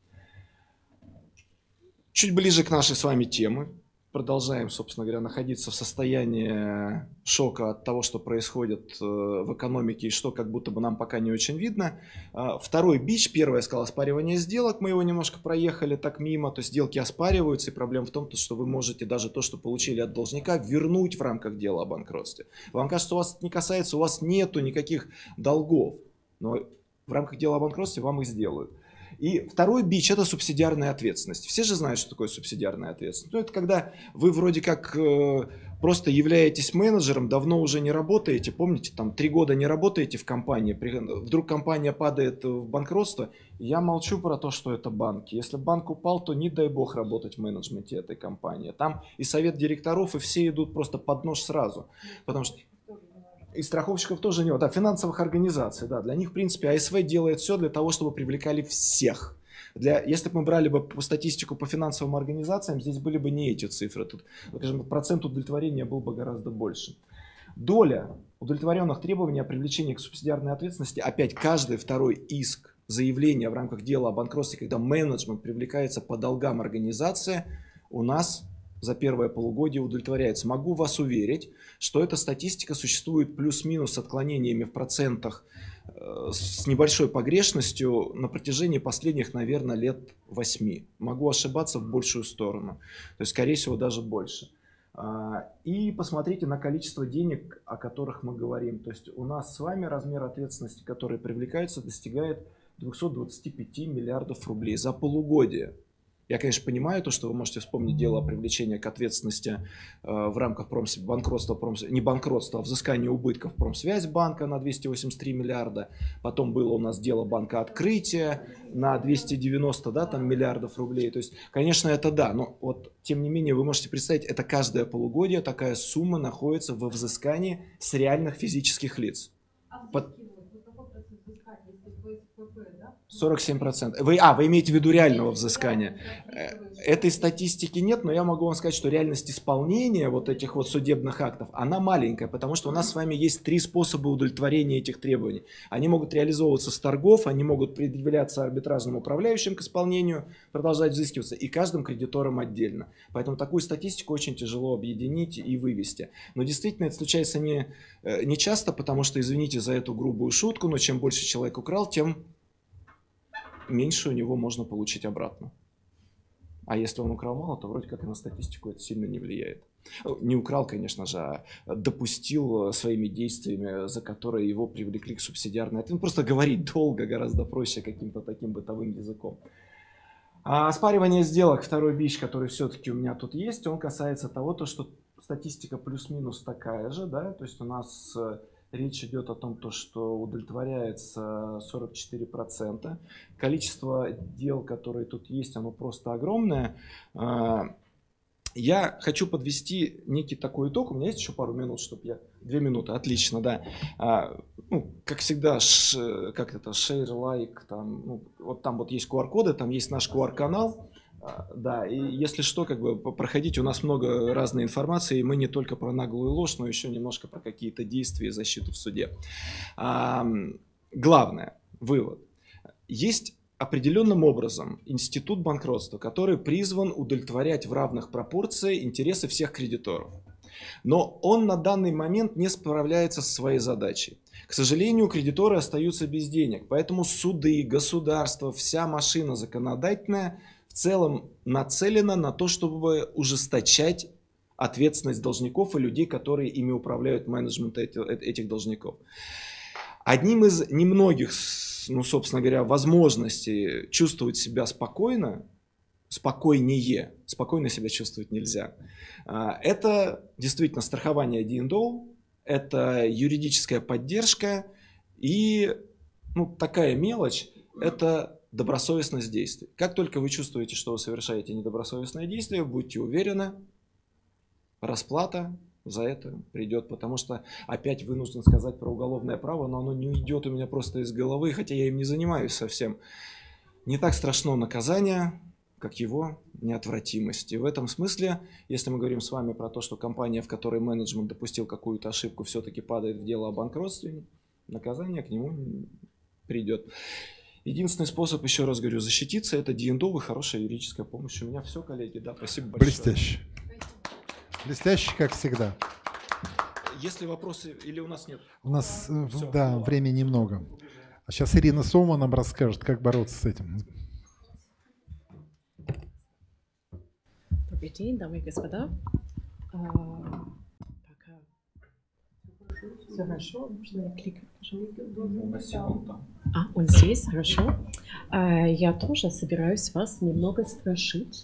Чуть ближе к нашей с вами теме. Продолжаем, собственно говоря, находиться в состоянии шока от того, что происходит в экономике и что как будто бы нам пока не очень видно. Второй бич, первое, я сказал, оспаривание сделок, мы его немножко проехали так мимо, то есть сделки оспариваются, и проблема в том, что вы можете даже то, что получили от должника, вернуть в рамках дела о банкротстве. Вам кажется, у вас не касается, у вас нету никаких долгов, но в рамках дела о банкротстве вам их сделают. И второй бич – это субсидиарная ответственность. Все же знают, что такое субсидиарная ответственность. Ну, это когда вы вроде как просто являетесь менеджером, давно уже не работаете, помните, там 3 года не работаете в компании, вдруг компания падает в банкротство, я молчу про то, что это банки. Если банк упал, то не дай бог работать в менеджменте этой компании. Там и совет директоров, и все идут просто под нож сразу, потому что... И страховщиков тоже не, да, финансовых организаций, да, для них, в принципе, АСВ делает все для того, чтобы привлекали всех. Если бы мы брали бы статистику по финансовым организациям, здесь были бы не эти цифры, тут, скажем, процент удовлетворения был бы гораздо больше. Доля удовлетворенных требований о привлечении к субсидиарной ответственности, опять каждый второй иск, заявление в рамках дела о банкротстве, когда менеджмент привлекается по долгам организации, у нас за первое полугодие удовлетворяется. Могу вас уверить, что эта статистика существует плюс-минус с отклонениями в процентах с небольшой погрешностью на протяжении последних, наверное, лет 8. Могу ошибаться в большую сторону, то есть, скорее всего, даже больше. И посмотрите на количество денег, о которых мы говорим. То есть у нас с вами размер ответственности, который привлекается, достигает 225 миллиардов рублей за полугодие. Я, конечно, понимаю то, что вы можете вспомнить дело о привлечении к ответственности в рамках банкротства, не банкротства, а взыскания убытков Промсвязьбанка на 283 миллиарда. Потом было у нас дело банка Открытия на 290 миллиардов рублей. То есть, конечно, это да, но вот, тем не менее, вы можете представить, это каждое полугодие такая сумма находится во взыскании с реальных физических лиц. 47%. Вы имеете в виду реального взыскания. Этой статистики нет, но я могу вам сказать, что реальность исполнения вот этих вот судебных актов, она маленькая, потому что у нас с вами есть 3 способа удовлетворения этих требований. Они могут реализовываться с торгов, они могут предъявляться арбитражным управляющим к исполнению, продолжать взыскиваться и каждым кредитором отдельно. Поэтому такую статистику очень тяжело объединить и вывести. Но действительно это случается не часто, потому что, извините за эту грубую шутку, но чем больше человек украл, тем меньше у него можно получить обратно. А если он украл мало, то вроде как и на статистику это сильно не влияет. Не украл, конечно же, а допустил своими действиями, за которые его привлекли к субсидиарной ответственности. Просто говорить долго, гораздо проще каким-то таким бытовым языком. А оспаривание сделок, второй бич, который все-таки у меня тут есть, он касается того, что статистика плюс-минус такая же, да, то есть у нас... Речь идет о том, что удовлетворяется 44%. Количество дел, которые тут есть, оно просто огромное. Я хочу подвести некий такой итог. У меня есть еще пару минут, чтобы я... 2 минуты, отлично, да. Как всегда, share, like, там, вот там вот есть QR-коды, там есть наш QR-канал. Да, и если что, как бы проходите, у нас много разной информации, и мы не только про наглую ложь, но еще немножко про какие-то действия и защиту в суде. Главное, вывод. Есть определенным образом институт банкротства, который призван удовлетворять в равных пропорциях интересы всех кредиторов. Но он на данный момент не справляется со своей задачей. К сожалению, кредиторы остаются без денег, поэтому суды, государство, вся машина законодательная в целом нацелена на то, чтобы ужесточать ответственность должников и людей, которые ими управляют, менеджмент этих должников. Одним из немногих, ну, собственно говоря, возможностей чувствовать себя спокойно, спокойнее, спокойно себя чувствовать нельзя, это действительно страхование D&O, это юридическая поддержка и, ну, такая мелочь, это добросовестность действий. Как только вы чувствуете, что вы совершаете недобросовестное действие, будьте уверены, расплата за это придет, потому что опять вынужден сказать про уголовное право, но оно не уйдет у меня просто из головы, хотя я им не занимаюсь совсем. Не так страшно наказание, как его неотвратимость. И в этом смысле, если мы говорим с вами про то, что компания, в которой менеджмент допустил какую-то ошибку, все-таки падает в дело о банкротстве, наказание к нему придет. Единственный способ, еще раз говорю, защититься, это D&O и хорошая юридическая помощь. У меня все, коллеги. Да, спасибо большое. Блестяще. Блестяще, как всегда. Если вопросы или у нас нет? У нас, Все, да, времени немного. А сейчас Ирина Сома нам расскажет, как бороться с этим. Добрый день, дамы и господа. Пока все хорошо, можно я кликну? Он здесь, хорошо. Я тоже собираюсь вас немного страшить.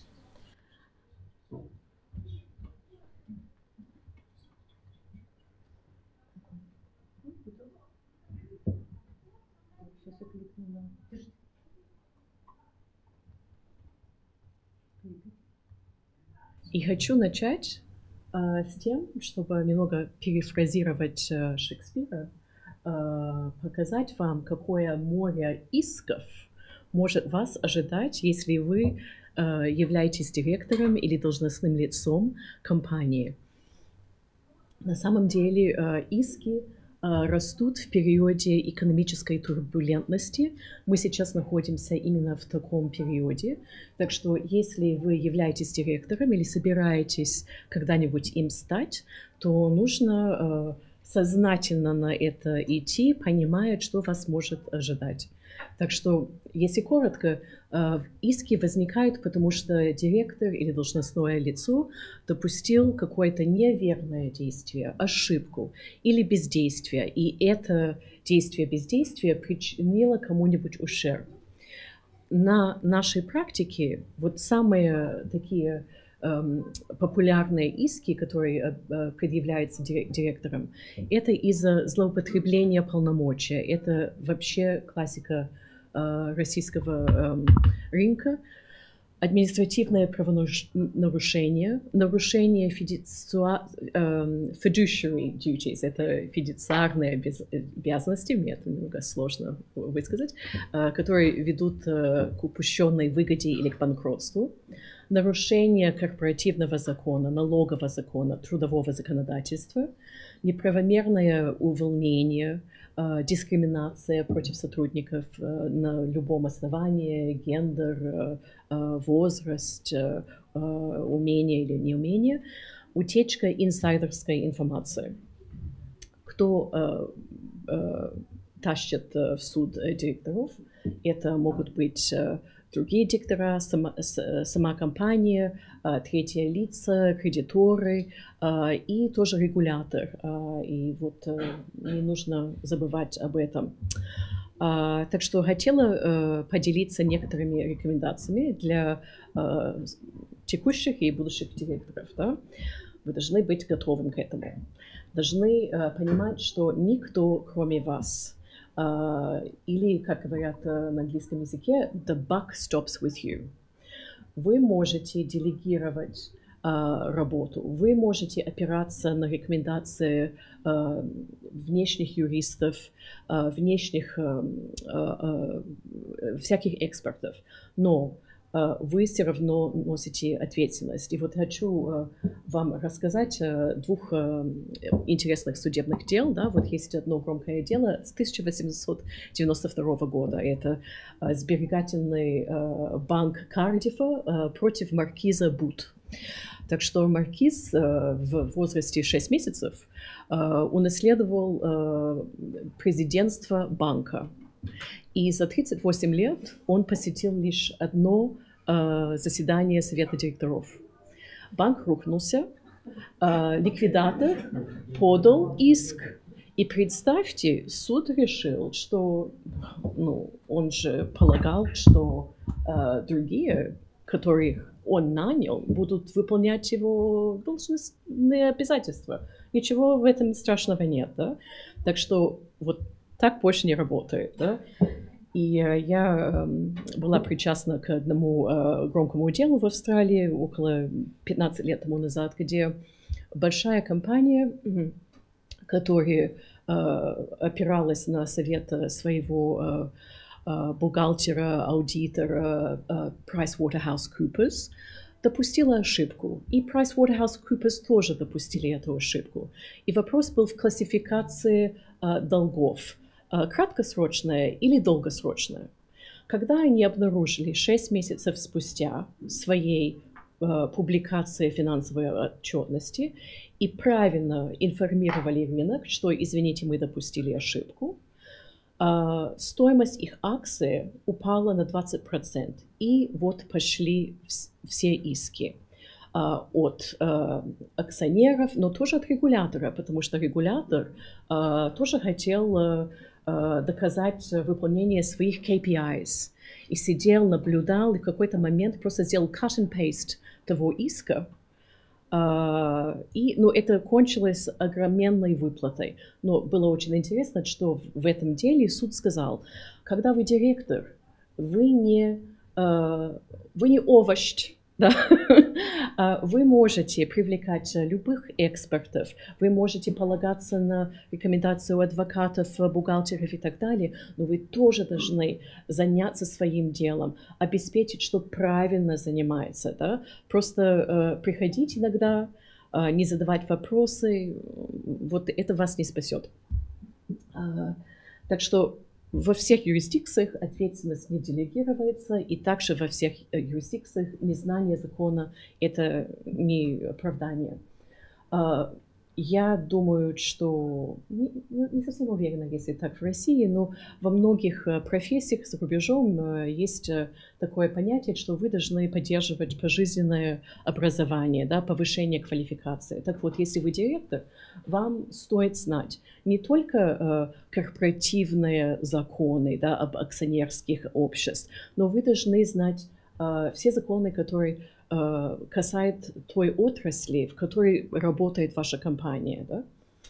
И хочу начать с тем, чтобы немного перефразировать Шекспира, показать вам, какое море исков может вас ожидать, если вы являетесь директором или должностным лицом компании. На самом деле иски растут в периоде экономической турбулентности. Мы сейчас находимся именно в таком периоде. Так что если вы являетесь директором или собираетесь когда-нибудь им стать, то нужно сознательно на это идти, понимая, что вас может ожидать. Так что, если коротко, иски возникают, потому что директор или должностное лицо допустил какое-то неверное действие, ошибку или бездействие, и это действие-бездействие причинило кому-нибудь ущерб. На нашей практике вот самые такие популярные иски, которые предъявляются директором, это из-за злоупотребления полномочия. Это вообще классика российского рынка. Административное правонарушение, нарушение fiduciary duties, это фидуциарные обязанности, мне это немного сложно высказать, которые ведут к упущенной выгоде или к банкротству. Нарушение корпоративного закона, налогового закона, трудового законодательства, неправомерное увольнение, дискриминация против сотрудников на любом основании, гендер, возраст, умение или неумение, утечка инсайдерской информации. Кто тащит в суд директоров? Это могут быть другие директора, сама компания, третьи лица, кредиторы и тоже регулятор. И вот не нужно забывать об этом. Так что хотела поделиться некоторыми рекомендациями для текущих и будущих директоров. Да? Вы должны быть готовым к этому. Должны понимать, что никто, кроме вас, или, как говорят на английском языке, the buck stops with you. Вы можете делегировать работу, вы можете опираться на рекомендации внешних юристов, внешних всяких экспертов, но вы все равно носите ответственность. И вот хочу вам рассказать двух интересных судебных дел. Да? Вот есть одно громкое дело с 1892 года. Это сберегательный банк Кардифа против маркиза Бут. Так что маркиз в возрасте 6 месяцев унаследовал президентство банка. И за 38 лет он посетил лишь одно заседание совета директоров. Банк рухнулся, ликвидатор подал иск. И представьте, суд решил, что он же полагал, что другие, которых он нанял, будут выполнять его должностные обязательства. Ничего в этом страшного нет. Да? Так что вот так больше не работает. Да? И я была причастна к одному громкому делу в Австралии около 15 лет тому назад, где большая компания, которая опиралась на совет своего бухгалтера, аудитора PricewaterhouseCoopers, допустила ошибку. И PricewaterhouseCoopers тоже допустили эту ошибку. И вопрос был в классификации долгов. Краткосрочная или долгосрочная. Когда они обнаружили 6 месяцев спустя своей публикации финансовой отчетности и правильно информировали рынок, что, извините, мы допустили ошибку, стоимость их акций упала на 20%. И вот пошли все иски от акционеров, но тоже от регулятора, потому что регулятор тоже хотел доказать выполнение своих KPIs. И сидел, наблюдал, и в какой-то момент просто сделал cut and paste того иска. Но это кончилось огроменной выплатой. Но было очень интересно, что в этом деле суд сказал, когда вы директор, вы не овощ. Да? Вы можете привлекать любых экспертов, вы можете полагаться на рекомендацию адвокатов, бухгалтеров и так далее, но вы тоже должны заняться своим делом, обеспечить, что правильно занимается. Да? Просто приходить иногда, не задавать вопросы, вот это вас не спасет. Так что во всех юрисдикциях ответственность не делегируется, и также во всех юрисдикциях незнание закона – это не оправдание. Я думаю, что, не совсем уверена, если так в России, но во многих профессиях за рубежом есть такое понятие, что вы должны поддерживать пожизненное образование, да, повышение квалификации. Так вот, если вы директор, вам стоит знать не только корпоративные законы, да, об акционерских обществах, но вы должны знать все законы, которые касается той отрасли, в которой работает ваша компания. Да?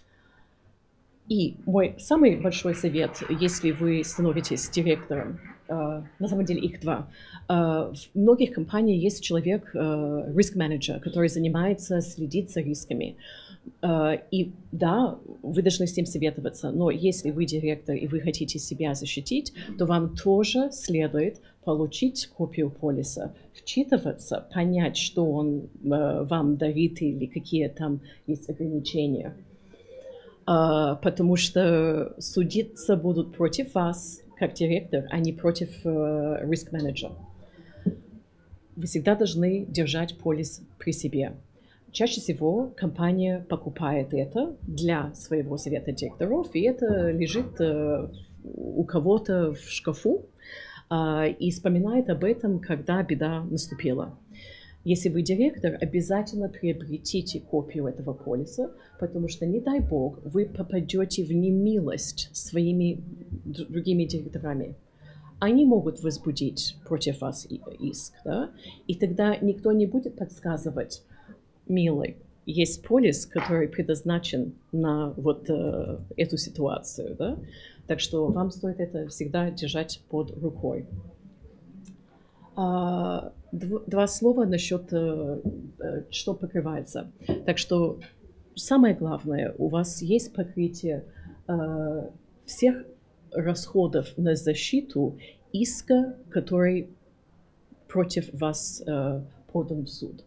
И мой самый большой совет, если вы становитесь директором, на самом деле их два. В многих компаниях есть человек, риск-менеджер, который занимается, следит за рисками. И да, вы должны с ним советоваться, но если вы директор и вы хотите себя защитить, то вам тоже следует получить копию полиса, вчитываться, понять, что он вам дарит или какие там есть ограничения. Потому что судиться будут против вас, как директор, а не против риск-менеджера. Вы всегда должны держать полис при себе. Чаще всего компания покупает это для своего совета директоров, и это лежит у кого-то в шкафу и вспоминает об этом, когда беда наступила. Если вы директор, обязательно приобретите копию этого полиса, потому что, не дай бог, вы попадете в немилость своими другими директорами. Они могут возбудить против вас иск, да? И тогда никто не будет подсказывать: милый, есть полис, который предназначен на вот эту ситуацию, да? Так что вам стоит это всегда держать под рукой. Два слова насчет, что покрывается. Так что самое главное, у вас есть покрытие всех расходов на защиту иска, который против вас подан в суд.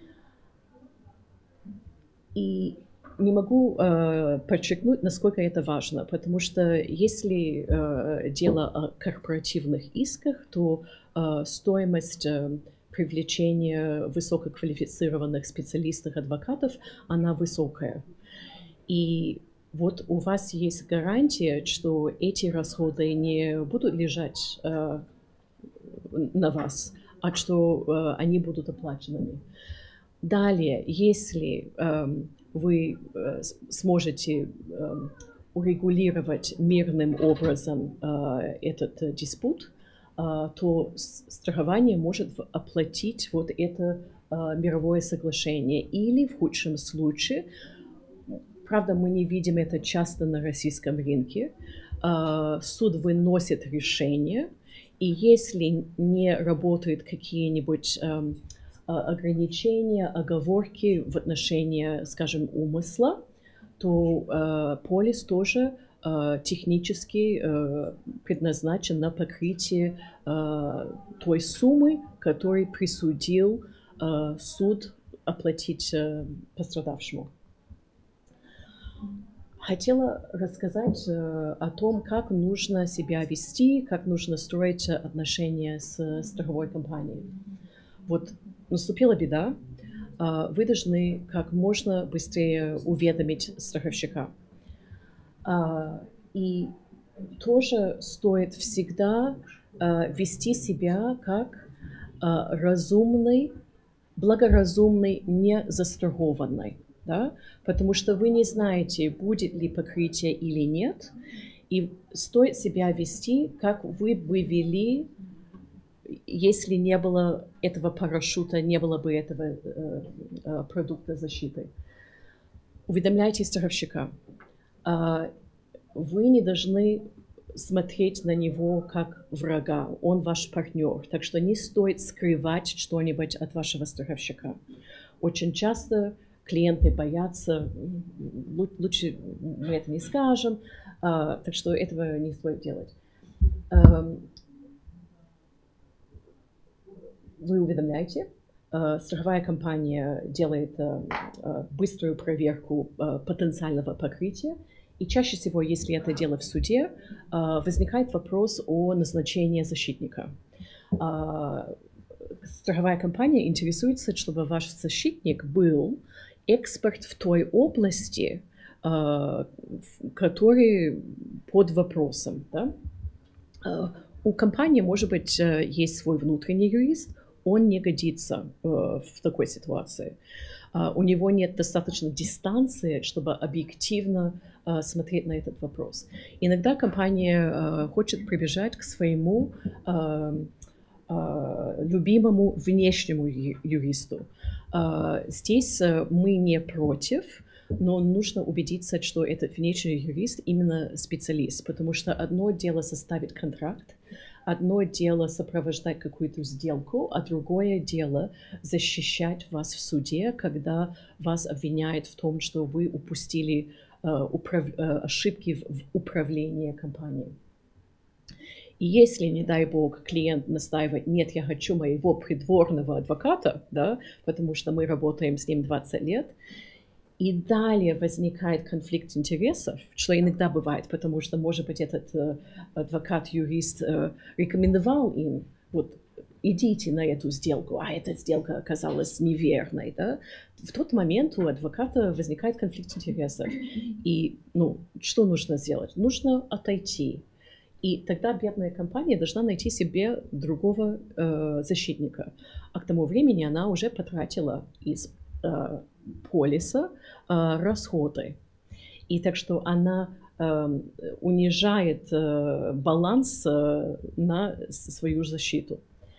И не могу подчеркнуть, насколько это важно, потому что если дело о корпоративных исках, то стоимость привлечения высококвалифицированных специалистов, адвокатов, она высокая. И вот у вас есть гарантия, что эти расходы не будут лежать на вас, а что они будут оплаченными. Далее, если вы сможете урегулировать мирным образом этот диспут, то страхование может оплатить вот это мировое соглашение. Или в худшем случае, правда, мы не видим это часто на российском рынке, суд выносит решение, и если не работают какие-нибудь ограничения, оговорки в отношении, скажем, умысла, то полис тоже технически предназначен на покрытие той суммы, которую присудил суд оплатить пострадавшему. Хотела рассказать о том, как нужно себя вести, как нужно строить отношения с страховой компанией. Вот наступила беда, вы должны как можно быстрее уведомить страховщика. И тоже стоит всегда вести себя как разумный, благоразумный, незастрахованный. Да? Потому что вы не знаете, будет ли покрытие или нет. И стоит себя вести, как вы бы вели, если не было этого парашюта, не было бы этого продукта защиты. Уведомляйте страховщика. Вы не должны смотреть на него как врага. Он ваш партнер. Так что не стоит скрывать что-нибудь от вашего страховщика. Очень часто клиенты боятся, лучше мы это не скажем, так что этого не стоит делать. Вы уведомляете, страховая компания делает быструю проверку потенциального покрытия, и чаще всего, если это дело в суде, возникает вопрос о назначении защитника. Страховая компания интересуется, чтобы ваш защитник был эксперт в той области, который под вопросом. Да? У компании, может быть, есть свой внутренний юрист, он не годится в такой ситуации. У него нет достаточно дистанции, чтобы объективно смотреть на этот вопрос. Иногда компания хочет прибежать к своему любимому внешнему юристу. Здесь мы не против, но нужно убедиться, что этот внешний юрист именно специалист, потому что одно дело составить контракт, одно дело сопровождать какую-то сделку, а другое дело защищать вас в суде, когда вас обвиняют в том, что вы упустили ошибки в управлении компанией. И если, не дай бог, клиент настаивает, нет, я хочу моего придворного адвоката, да, потому что мы работаем с ним 20 лет, и далее возникает конфликт интересов, что иногда бывает, потому что, может быть, этот адвокат-юрист рекомендовал им, вот, идите на эту сделку, а эта сделка оказалась неверной. Да? В тот момент у адвоката возникает конфликт интересов. И что нужно сделать? Нужно отойти. И тогда бедная компания должна найти себе другого защитника. А к тому времени она уже потратила из полиса расходы. И так что она унижает баланс на свою защиту.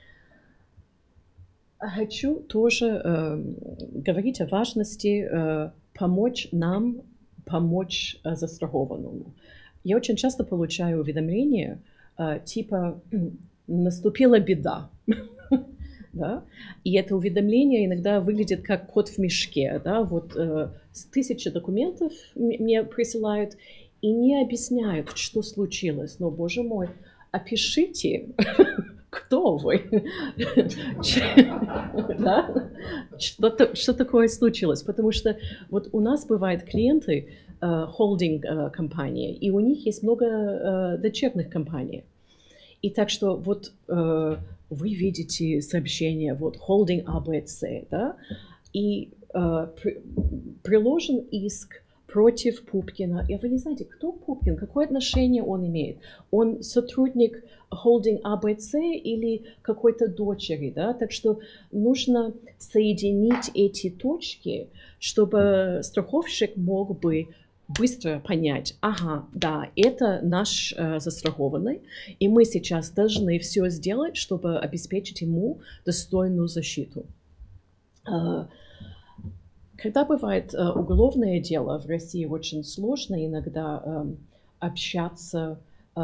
Хочу тоже говорить о важности помочь нам, помочь застрахованному. Я очень часто получаю уведомления типа «наступила беда». Да? И это уведомление иногда выглядит как кот в мешке. Да? Вот 1000 документов мне присылают и не объясняют, что случилось. Но, боже мой, опишите, кто вы, что такое случилось. Потому что вот у нас бывают клиенты, холдинг-компании, и у них есть много дочерних компаний. И так что вот вы видите сообщение, вот, holding ABC, да, и приложен иск против Пупкина. И вы не знаете, кто Пупкин, какое отношение он имеет. Он сотрудник Holding ABC или какой-то дочери, да? Так что нужно соединить эти точки, чтобы страховщик мог бы быстро понять, ага, да, это наш застрахованный, и мы сейчас должны все сделать, чтобы обеспечить ему достойную защиту. Когда бывает уголовное дело, в России очень сложно иногда общаться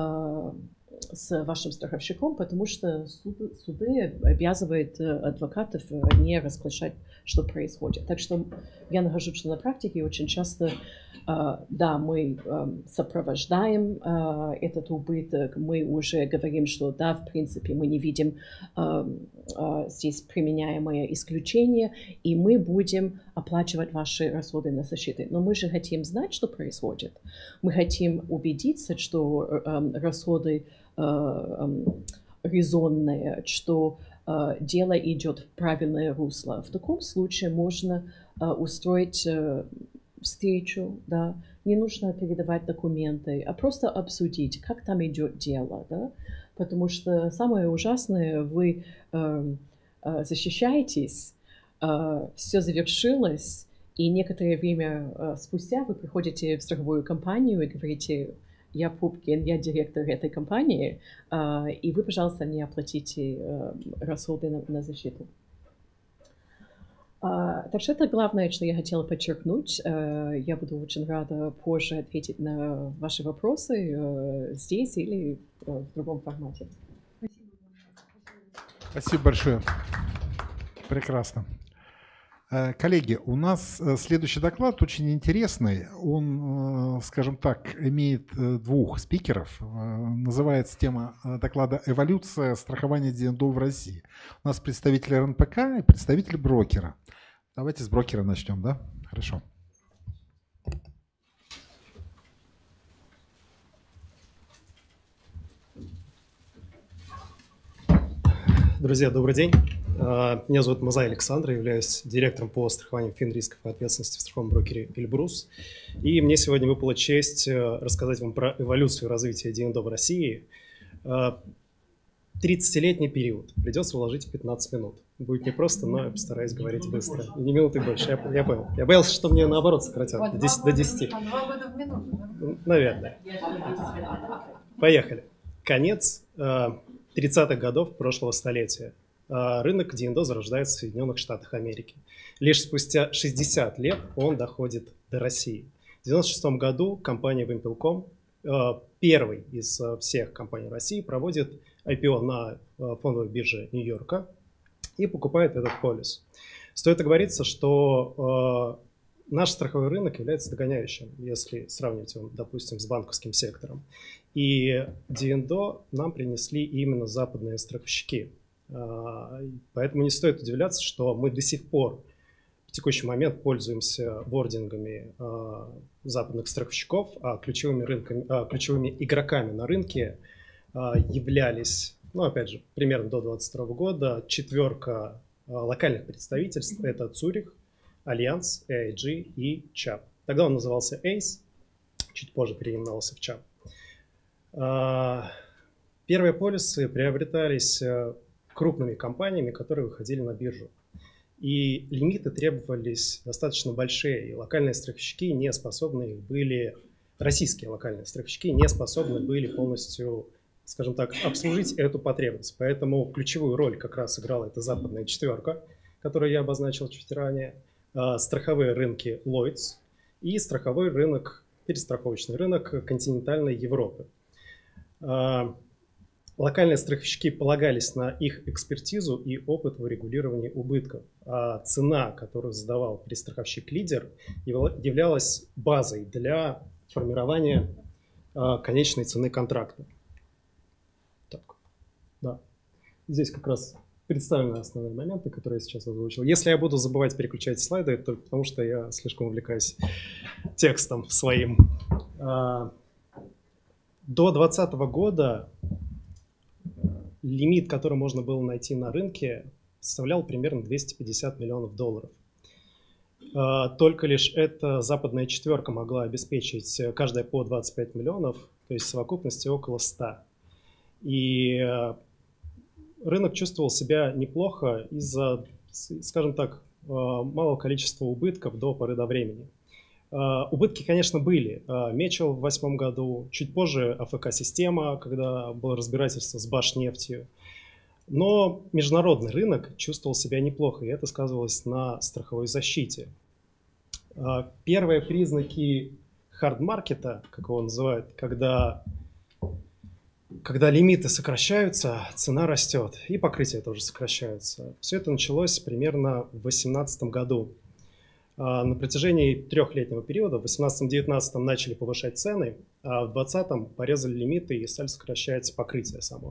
с вашим страховщиком, потому что суды обязывают адвокатов не разглашать, что происходит. Так что я нахожусь на практике, и очень часто, да, мы сопровождаем этот убыток, мы уже говорим, что да, в принципе, мы не видим здесь применяемое исключение, и мы будем оплачивать ваши расходы на защиту. Но мы же хотим знать, что происходит. Мы хотим убедиться, что расходы резонные, что дело идет в правильное русло. В таком случае можно устроить встречу, да, не нужно передавать документы, а просто обсудить, как там идет дело, да, потому что самое ужасное, вы защищаетесь, все завершилось, и некоторое время спустя вы приходите в страховую компанию и говорите: я Пупкин, я директор этой компании, и вы, пожалуйста, мне оплатите расходы на защиту. Так что это главное, что я хотела подчеркнуть. Я буду очень рада позже ответить на ваши вопросы здесь или в другом формате. Спасибо большое. Прекрасно. Коллеги, у нас следующий доклад очень интересный. Он, скажем так, имеет двух спикеров. Называется тема доклада «Эволюция страхования ДНД в России». У нас представитель РНПК и представитель брокера. Давайте с брокера начнем, да? Хорошо. Друзья, добрый день. Меня зовут Мазай Александр, являюсь директором по страхованию финрисков и ответственности в страховом брокере Эльбрус. И мне сегодня выпала честь рассказать вам про эволюцию развития ДНД в России. 30-летний период. Придется вложить в 15 минут. Будет непросто, но я постараюсь говорить быстро. Не минуты больше, я понял. Я боялся, что мне наоборот сократят до 10. 2 года в минуту, да? Наверное. Поехали. Конец 30-х годов прошлого столетия. Рынок ДНД зарождается в Соединенных Штатах Америки. Лишь спустя 60 лет он доходит до России. В 1996 году компания Wimpel.com, первой из всех компаний России, проводит IPO на фондовой бирже Нью-Йорка и покупает этот полис. Стоит оговориться, что наш страховой рынок является догоняющим, если сравнивать его, допустим, с банковским сектором. И ДНД нам принесли именно западные страховщики. Поэтому не стоит удивляться, что мы до сих пор в текущий момент пользуемся бордингами западных страховщиков, а ключевыми игроками на рынке являлись, ну, опять же, примерно до 2022 года 4 локальных представительств. Это Цюрих, Альянс, AIG и ЧАП. Тогда он назывался ACE, чуть позже переименовался в ЧАП. Первые полисы приобретались крупными компаниями, которые выходили на биржу. И лимиты требовались достаточно большие, и локальные страховщики не способны были, российские локальные страховщики не способны были полностью, скажем так, обслужить эту потребность. Поэтому ключевую роль как раз играла эта западная четверка, которую я обозначил чуть ранее, страховые рынки Lloyds и страховой рынок, перестраховочный рынок континентальной Европы. Локальные страховщики полагались на их экспертизу и опыт в урегулировании убытков. А цена, которую задавал перестраховщик-лидер, являлась базой для формирования конечной цены контракта. Так, да. Здесь как раз представлены основные моменты, которые я сейчас озвучил. Если я буду забывать переключать слайды, это только потому, что я слишком увлекаюсь текстом своим. До 2020 года лимит, который можно было найти на рынке, составлял примерно $250 миллионов. Только лишь эта западная четверка могла обеспечить каждая по 25 миллионов, то есть в совокупности около 100. И рынок чувствовал себя неплохо из-за, скажем так, малого количества убытков до поры до времени. Убытки, конечно, были. Мечел в 2008 году, чуть позже АФК-система, когда было разбирательство с Башнефтью. Но международный рынок чувствовал себя неплохо, и это сказывалось на страховой защите. Первые признаки хард-маркета, как его называют, когда лимиты сокращаются, цена растет, и покрытие тоже сокращается. Все это началось примерно в 2018 году. На протяжении трехлетнего периода, в 2018-2019 начали повышать цены, а в 2020 порезали лимиты и стали сокращать покрытие само.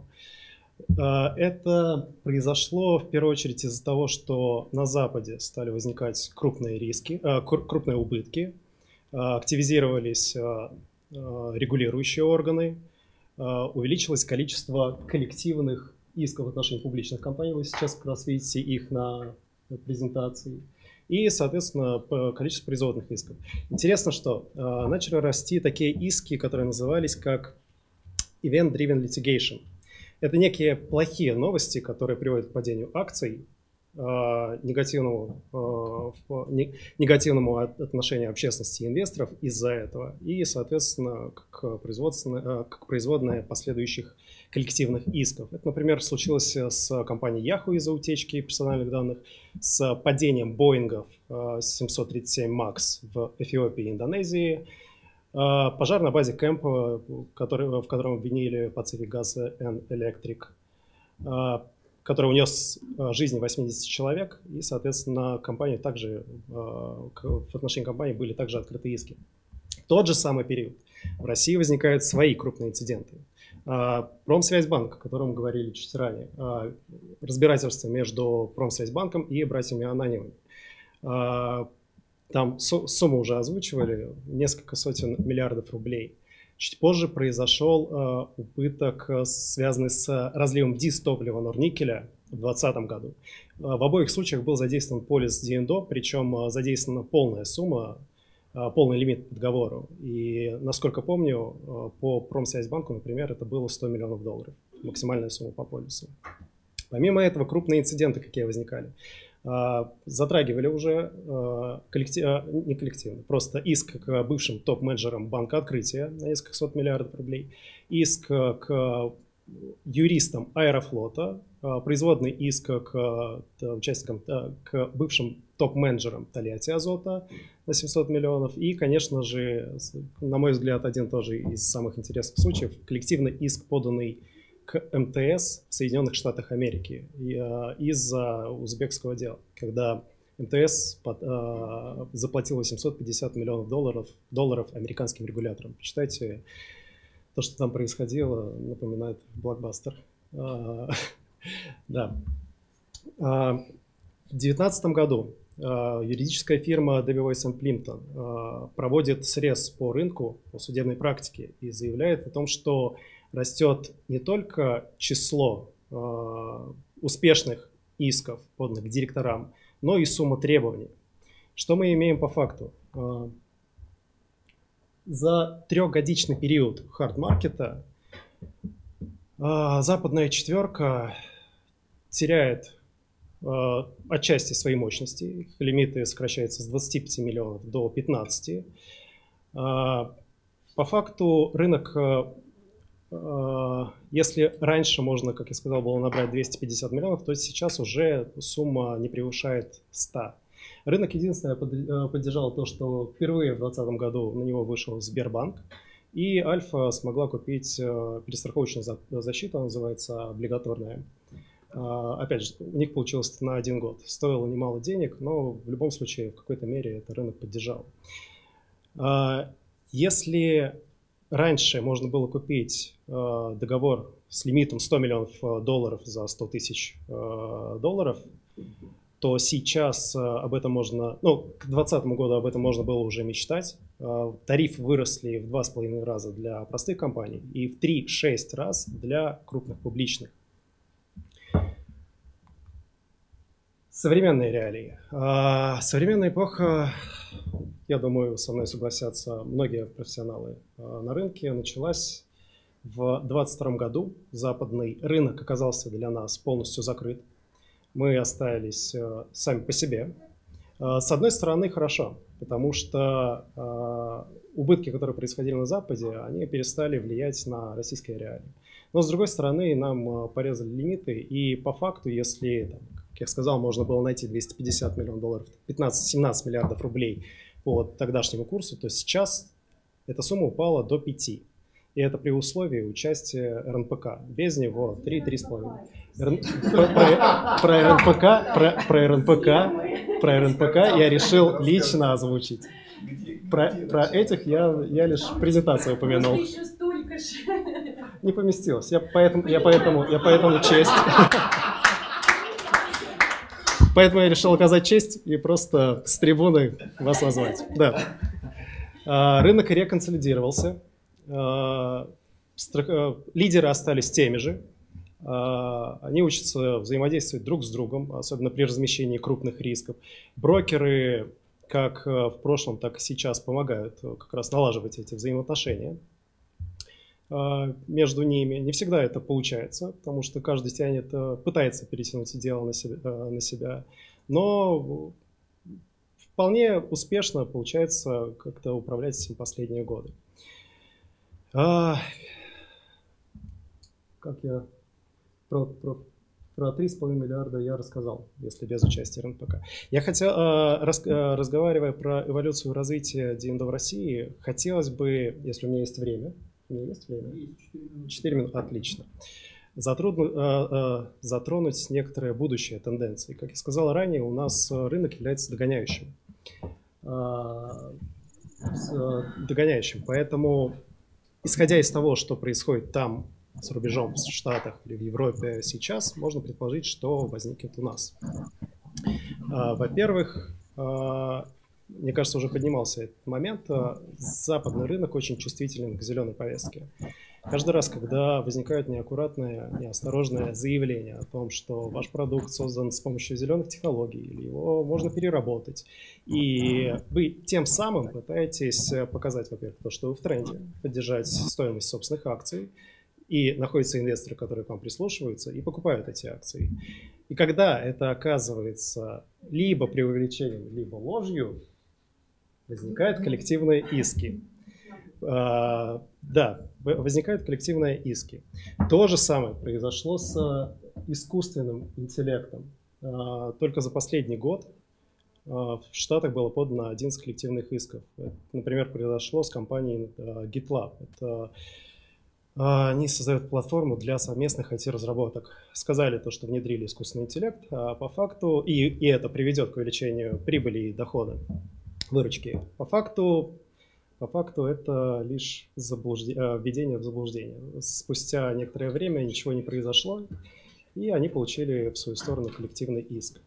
Это произошло в первую очередь из-за того, что на Западе стали возникать крупные риски, крупные убытки, активизировались регулирующие органы, увеличилось количество коллективных исков в отношении публичных компаний. Вы сейчас как раз видите их на презентации. И, соответственно, количество производных исков. Интересно, что начали расти такие иски, которые назывались как Event-Driven Litigation. Это некие плохие новости, которые приводят к падению акций, негативному отношению общественности и инвесторов из-за этого, и, соответственно, как производная последующих коллективных исков. Это, например, случилось с компанией Yahoo из-за утечки персональных данных, с падением Боингов 737 MAX в Эфиопии и Индонезии, пожар на базе Кэмпа, в котором обвинили Pacific Gas and Electric, который унес жизни 80 человек, и, соответственно, компания также, в отношении компании были также открыты иски. В тот же самый период в России возникают свои крупные инциденты. Промсвязьбанк, о котором говорили чуть ранее, разбирательство между Промсвязьбанком и братьями Ананьевыми. Там сумму уже озвучивали, несколько сотен миллиардов рублей. Чуть позже произошел убыток, связанный с разливом дистоплива Норникеля в 2020 году. В обоих случаях был задействован полис ДНДО, причем задействована полная сумма, полный лимит по договору. И, насколько помню, по Промсвязьбанку, например, это было $100 миллионов, максимальная сумма по полису. Помимо этого, крупные инциденты какие возникали. Затрагивали уже не коллективно, просто иск к бывшим топ-менеджерам Банка Открытия на несколько сот миллиардов рублей, иск к юристам Аэрофлота, производный иск к участникам, к бывшим топ-менеджерам Тольятти Азота на 700 миллионов и, конечно же, на мой взгляд, один тоже из самых интересных случаев, коллективный иск, поданный к МТС в Соединенных Штатах Америки из-за узбекского дела, когда МТС заплатил $850 миллионов долларов американским регуляторам. Почитайте, то, что там происходило, напоминает блокбастер. Да. В 2019 году юридическая фирма Davis Plimpton проводит срез по рынку, по судебной практике и заявляет о том, что растет не только число успешных исков, поданных к директорам, но и сумма требований. Что мы имеем по факту? За трехгодичный период хард-маркета западная четверка теряет отчасти свои мощности. Лимиты сокращаются с 25 миллионов до 15. По факту рынок, если раньше можно, как я сказал, было набрать 250 миллионов, то сейчас уже сумма не превышает 100. Рынок единственное поддержал то, что впервые в 2020 году на него вышел Сбербанк, и Альфа смогла купить перестраховочную защиту, называется облигаторная. Опять же, у них получилось на 1 год. Стоило немало денег, но в любом случае в какой-то мере это рынок поддержал. Если раньше можно было купить договор с лимитом $100 миллионов за 100 тысяч долларов, то сейчас об этом можно, к 2020 году об этом можно было уже мечтать. Тарифы выросли в 2,5 раза для простых компаний и в 3-6 раз для крупных публичных. Современные реалии. Современная эпоха, я думаю, со мной согласятся многие профессионалы на рынке, началась в 2022 году. Западный рынок оказался для нас полностью закрыт. Мы остались сами по себе. С одной стороны, хорошо, потому что убытки, которые происходили на Западе, они перестали влиять на российские реалии. Но с другой стороны, нам порезали лимиты, и по факту, если, как я сказал, можно было найти 250 миллионов долларов, 15-17 миллиардов рублей по тогдашнему курсу, то сейчас эта сумма упала до 5. И это при условии участия РНПК. Без него 3-3,5. Про РНПК я решил лично озвучить. Про этих я лишь в презентации упомянул. Не поместилось. Я поэтому честь. Поэтому я решил оказать честь и просто с трибуны вас назвать. Да. Рынок реконсолидировался. Лидеры остались теми же. Они учатся взаимодействовать друг с другом, особенно при размещении крупных рисков. Брокеры, как в прошлом, так и сейчас, помогают как раз налаживать эти взаимоотношения между ними. Не всегда это получается, потому что каждый пытается перетянуть дело на себя. Но вполне успешно получается как-то управлять этим последние годы. Как я про 3,5 миллиарда я рассказал, если без участия РНПК. Я хотел, разговаривая про эволюцию развития ДНД в России, хотелось бы, если у меня есть время, у меня есть время? 4 минуты, отлично. Затронуть некоторые будущие тенденции. Как я сказал ранее, у нас рынок является догоняющим. Поэтому, исходя из того, что происходит там, за рубежом, в Штатах или в Европе сейчас, можно предположить, что возникнет у нас. Во-первых, мне кажется, уже поднимался этот момент, западный рынок очень чувствителен к зеленой повестке. Каждый раз, когда возникает неаккуратное, неосторожное заявление о том, что ваш продукт создан с помощью зеленых технологий, или его можно переработать, и вы тем самым пытаетесь показать, во-первых, то, что вы в тренде, поддержать стоимость собственных акций, и находятся инвесторы, которые к вам прислушиваются и покупают эти акции. И когда это оказывается либо преувеличением, либо ложью, возникают коллективные иски. Да, возникают коллективные иски. То же самое произошло с искусственным интеллектом. Только за последний год в Штатах было подано 11 коллективных исков. Это, например, произошло с компанией GitLab. Они создают платформу для совместных IT-разработок. Сказали то, что внедрили искусственный интеллект, а по факту, и это приведет к увеличению прибыли и дохода, выручки. По факту это лишь введение в заблуждение. Спустя некоторое время ничего не произошло, и они получили в свою сторону коллективный иск.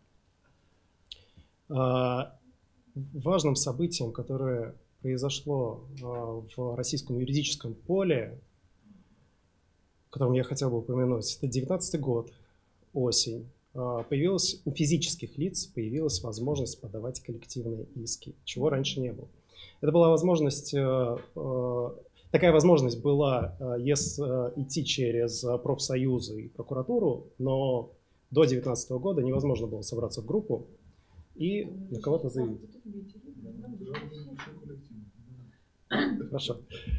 Важным событием, которое произошло в российском юридическом поле, о котором я хотел бы упомянуть, это 2019 год, осень. Появилась у физических лиц появилась возможность подавать коллективные иски, чего раньше не было. Это была возможность, такая возможность была, если идти через профсоюзы и прокуратуру, но до 2019 года невозможно было собраться в группу и на кого-то заявить. Хорошо.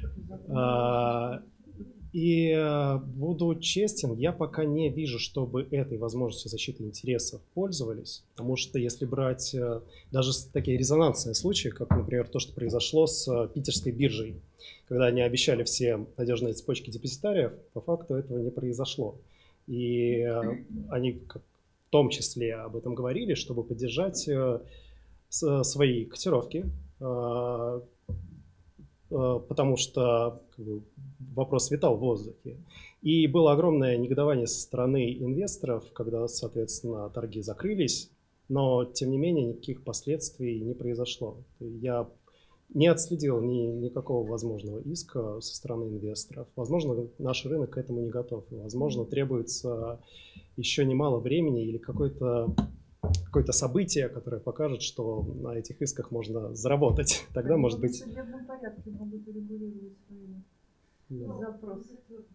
И буду честен, я пока не вижу, чтобы этой возможностью защиты интересов пользовались, потому что если брать даже такие резонансные случаи, как, например, то, что произошло с питерской биржей, когда они обещали все надежные цепочки депозитариев, по факту этого не произошло. И они в том числе об этом говорили, чтобы поддержать свои котировки, потому что вопрос витал в воздухе. И было огромное негодование со стороны инвесторов, когда, соответственно, торги закрылись, но, тем не менее, никаких последствий не произошло. Я не отследил никакого возможного иска со стороны инвесторов. Возможно, наш рынок к этому не готов. Возможно, требуется еще немало времени или какой-то какое-то событие, которое покажет, что на этих исках можно заработать. Тогда, может быть... В судебном порядке могут урегулировать свои запросы.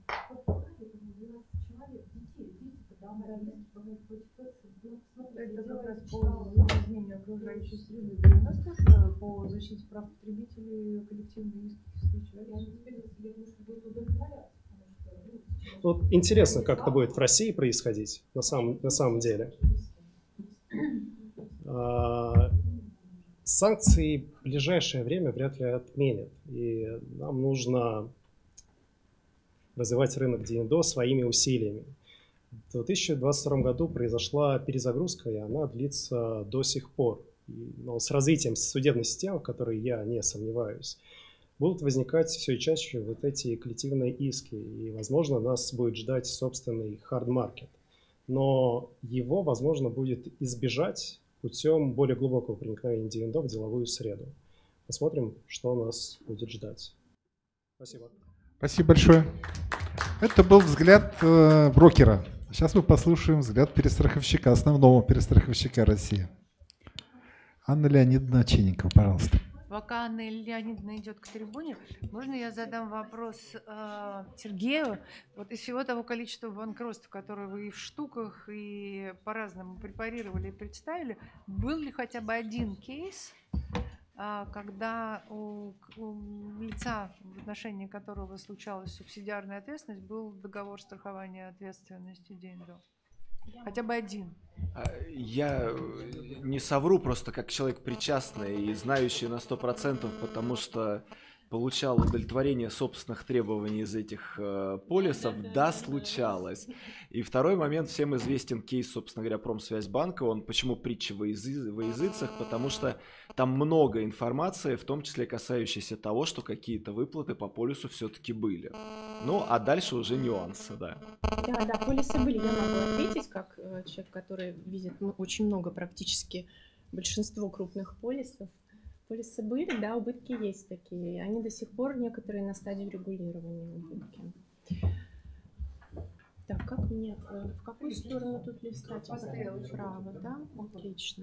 Это как раз по загрязнению окружающей среды. Да, у нас тоже по защите прав потребителей коллективные иски встречаются. Вот интересно, как это будет в России происходить на самом деле. Санкции в ближайшее время вряд ли отменят. И нам нужно развивать рынок ДНД своими усилиями. В 2022 году произошла перезагрузка, и она длится до сих пор. Но с развитием судебной системы, в которой я не сомневаюсь, будут возникать все чаще вот эти коллективные иски. И, возможно, нас будет ждать собственный хард-маркет. Но его, возможно, будет избежать путем более глубокого проникновения ДНД в деловую среду. Посмотрим, что нас будет ждать. Спасибо. Спасибо большое. Это был взгляд брокера. Сейчас мы послушаем взгляд перестраховщика, основного перестраховщика России. Анна Леонидовна Овчинникова, пожалуйста. Пока Анна Леонидовна идет к трибуне, можно я задам вопрос Сергею? Вот из всего того количества банкротств, которые вы и в штуках, и по-разному препарировали и представили, был ли хотя бы один кейс, когда у лица, в отношении которого случалась субсидиарная ответственность, был договор страхования ответственности ДНД? Хотя бы один. Я не совру, просто как человек причастный и знающий на 100%, потому что получал удовлетворение собственных требований из этих полисов, да, случалось. И второй момент, всем известен кейс, собственно говоря, Промсвязьбанка. Он почему притча во языцах? Потому что там много информации, в том числе касающейся того, что какие-то выплаты по полису все-таки были. Ну, а дальше уже нюансы, да. Да, полисы были. Я могу ответить, как человек, который видит очень много, практически большинство крупных полисов. Полисы были, да, убытки есть такие. Они до сих пор некоторые на стадии регулирования убытки. Так, как мне, в какую сторону тут листать? Вправо, да? Отлично.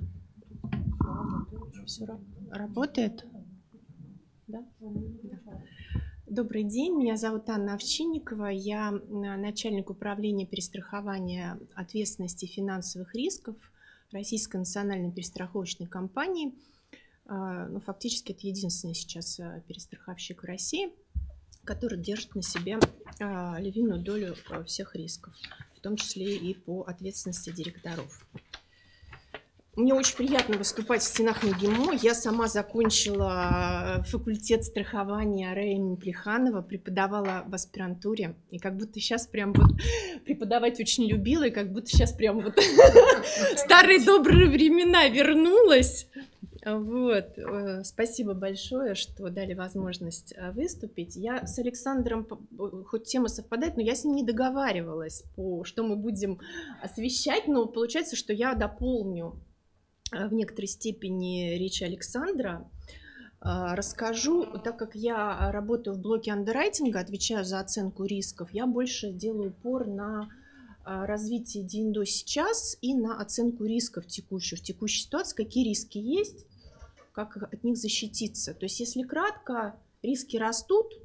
Все работает? Да? Да. Добрый день, меня зовут Анна Овчинникова, я начальник управления перестрахования ответственности финансовых рисков Российской национальной перестраховочной компании. Ну, фактически это единственный сейчас перестраховщик в России, который держит на себе львиную долю всех рисков, в том числе и по ответственности директоров. Мне очень приятно выступать в стенах МГИМО. Я сама закончила факультет страхования РЭ имени Плеханова, преподавала в аспирантуре. И как будто сейчас прям вот преподавать очень любила, и как будто сейчас прям вот старые добрые времена вернулась. Вот. Спасибо большое, что дали возможность выступить. Я с Александром, хоть тема совпадает, но я с ним не договаривалась, что мы будем освещать, но получается, что я дополню в некоторой степени речь Александра. Расскажу, так как я работаю в блоке андеррайтинга, отвечаю за оценку рисков, я больше делаю упор на развитие ДНД сейчас и на оценку рисков в текущей ситуации, какие риски есть, как от них защититься. То есть, если кратко, риски растут,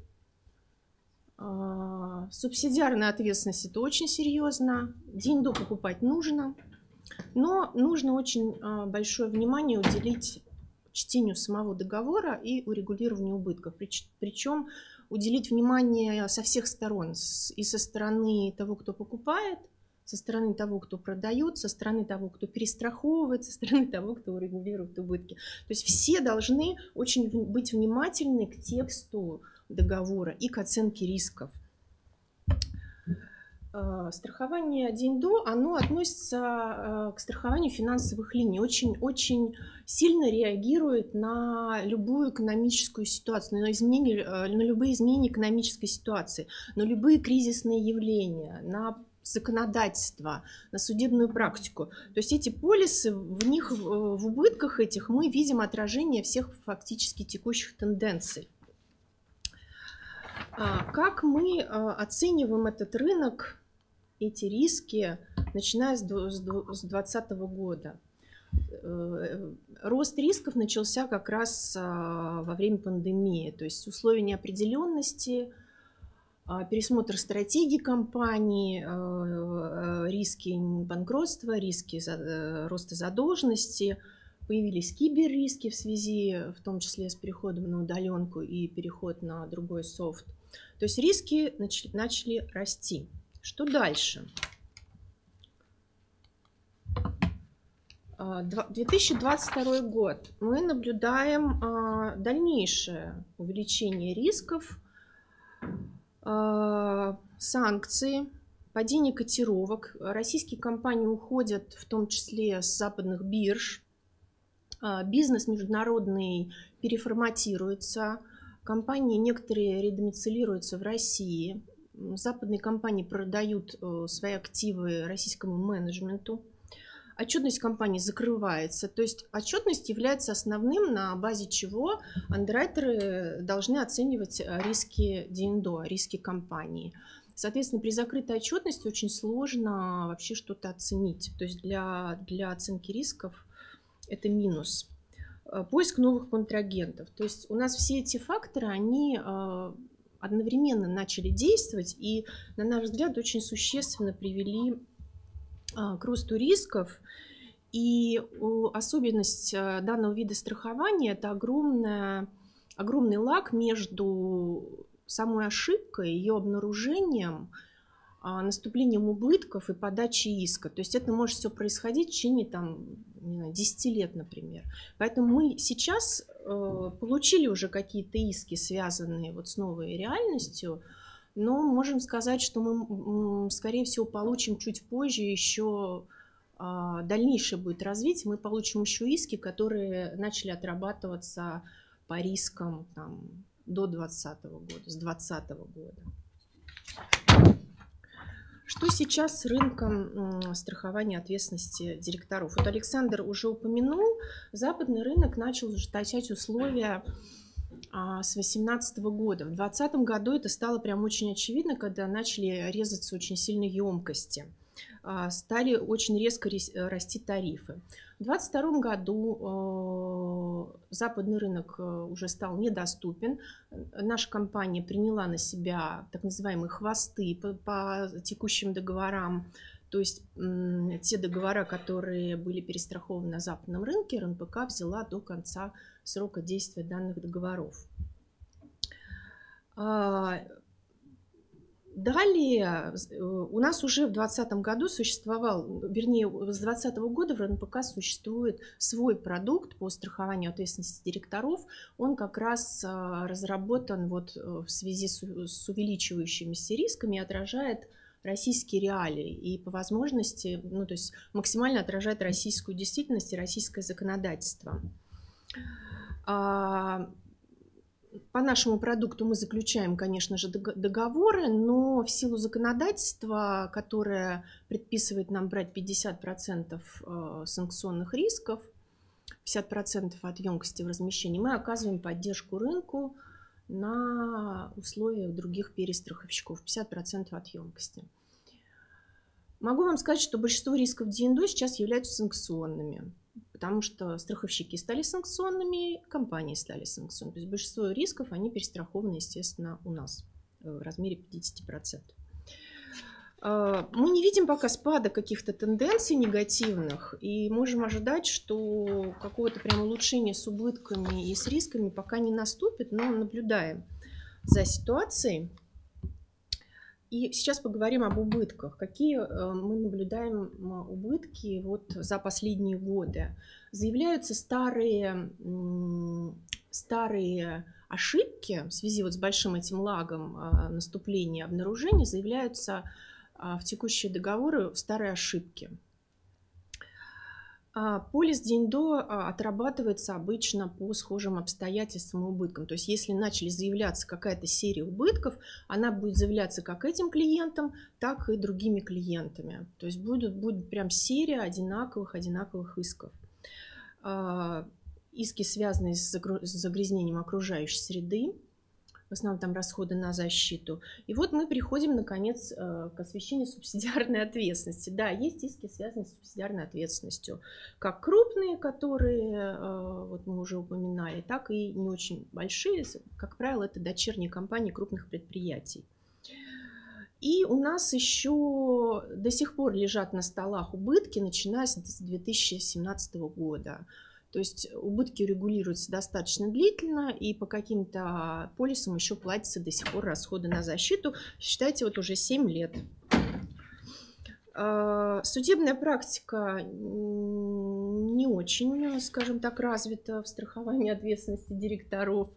субсидиарная ответственность — это очень серьезно, ДНД покупать нужно, но нужно очень большое внимание уделить чтению самого договора и урегулированию убытков. Причем уделить внимание со всех сторон, и со стороны того, кто покупает, со стороны того, кто продает, со стороны того, кто перестраховывает, со стороны того, кто урегулирует убытки. То есть все должны очень быть внимательны к тексту договора и к оценке рисков. Страхование ДНД, оно относится к страхованию финансовых линий, очень сильно реагирует на любую экономическую ситуацию, на любые изменения экономической ситуации, на любые кризисные явления, на законодательство, на судебную практику. То есть эти полисы, в них, в убытках этих мы видим отражение всех фактически текущих тенденций. Как мы оцениваем этот рынок, эти риски, начиная с 2020 года? Рост рисков начался как раз во время пандемии, то есть условия неопределенности, пересмотр стратегии компании, риски банкротства, риски роста задолженности, появились киберриски в связи, в том числе с переходом на удаленку и переход на другой софт. То есть риски начали расти. Что дальше? 2022 год. Мы наблюдаем дальнейшее увеличение рисков, санкции, падение котировок. Российские компании уходят в том числе с западных бирж. Бизнес международный переформатируется. Компании некоторые редомицилируются в России. Западные компании продают свои активы российскому менеджменту. Отчетность компании закрывается. То есть отчетность является основным, на базе чего андеррайтеры должны оценивать риски ДНД, риски компании. Соответственно, при закрытой отчетности очень сложно вообще что-то оценить. То есть для оценки рисков это минус. Поиск новых контрагентов. То есть у нас все эти факторы, они одновременно начали действовать и, на наш взгляд, очень существенно привели к росту рисков. И особенность данного вида страхования – это огромный лаг между самой ошибкой, ее обнаружением, наступлением убытков и подачей иска. То есть это может все происходить в течение 10 лет, например. Поэтому мы сейчас получили уже какие-то иски, связанные вот с новой реальностью, но можем сказать, что мы, скорее всего, получим чуть позже еще дальнейшее будет развитие. Мы получим еще иски, которые начали отрабатываться по рискам до 2020 года, с 2020 года. Что сейчас с рынком страхования ответственности директоров? Вот Александр уже упомянул, западный рынок начал ужесточать условия с 2018 года. В 2020 году это стало прям очень очевидно, когда начали резаться очень сильно емкости. Стали очень резко расти тарифы. В 2022 году западный рынок уже стал недоступен. Наша компания приняла на себя так называемые хвосты по текущим договорам. То есть те договора, которые были перестрахованы на западном рынке, РНПК взяла до конца срока действия данных договоров. Далее у нас уже в 2020 году существовал, вернее, с 2020 года в РНПК существует свой продукт по страхованию ответственности директоров. Он как раз разработан вот в связи с увеличивающимися рисками и отражает российские реалии и по возможности, то есть максимально отражает российскую действительность и российское законодательство. По нашему продукту мы заключаем, конечно же, договоры, но в силу законодательства, которое предписывает нам брать 50% санкционных рисков, 50% от емкости в размещении, мы оказываем поддержку рынку на условиях других перестраховщиков, 50% от емкости. Могу вам сказать, что большинство рисков ДНД сейчас являются санкционными. Потому что страховщики стали санкционными, компании стали санкционными. То есть большинство рисков, они перестрахованы, естественно, у нас в размере 50%. Мы не видим пока спада каких-то тенденций негативных и можем ожидать, что какого-то прям улучшения с убытками и с рисками пока не наступит, но наблюдаем за ситуацией. И сейчас поговорим об убытках. Какие мы наблюдаем убытки вот за последние годы? Заявляются старые ошибки в связи вот с большим этим лагом наступления обнаружения, заявляются в текущие договоры старые ошибки. Полис ДНД отрабатывается обычно по схожим обстоятельствам и убыткам. То есть если начали заявляться какая-то серия убытков, она будет заявляться как этим клиентам, так и другими клиентами. То есть будет прям серия одинаковых исков. Иски, связанные с загрязнением окружающей среды, в основном там расходы на защиту. И вот мы приходим, наконец, к освещению субсидиарной ответственности. Да, есть иски, связанные с субсидиарной ответственностью. Как крупные, которые вот мы уже упоминали, так и не очень большие. Как правило, это дочерние компании крупных предприятий. И у нас еще до сих пор лежат на столах убытки, начиная с 2017 года. То есть убытки регулируются достаточно длительно, и по каким-то полисам еще платятся до сих пор расходы на защиту. Считайте, вот уже 7 лет. Судебная практика не очень, скажем так, развита в страховании ответственности директоров.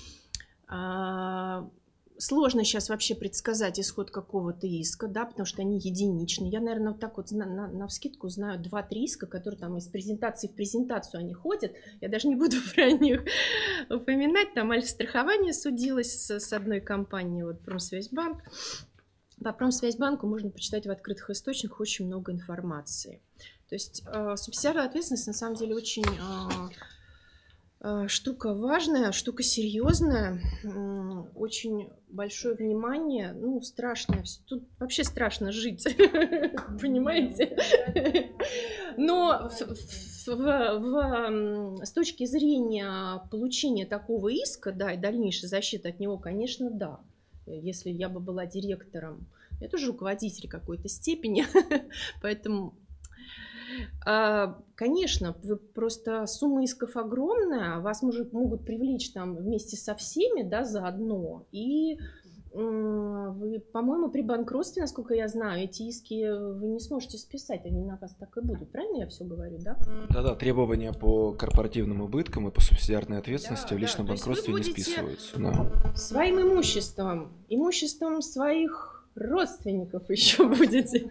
Сложно сейчас вообще предсказать исход какого-то иска, да, потому что они единичные. Я, наверное, вот так вот навскидку знаю 2-3 иска, которые там из презентации в презентацию они ходят. Я даже не буду про них упоминать. Там Альфстрахование судилось с одной компанией, вот Промсвязьбанк. По Промсвязьбанку можно почитать в открытых источниках очень много информации. То есть субсидиарная ответственность на самом деле очень... штука важная, штука серьезная, очень большое внимание, ну, страшно, тут вообще страшно жить, понимаете? Но с точки зрения получения такого иска, да, и дальнейшей защиты от него, конечно, да. Если я бы была директором, я тоже руководитель какой-то степени, поэтому... Конечно, вы просто сумма исков огромная, вас могут привлечь там вместе со всеми, да, заодно. И вы, по-моему, при банкротстве, насколько я знаю, эти иски вы не сможете списать, они на вас так и будут. Правильно я все говорю, да? Да-да, требования по корпоративным убыткам и по субсидиарной ответственности в личном банкротстве не списываются. Да. Своим имуществом, имуществом своих родственников еще будете.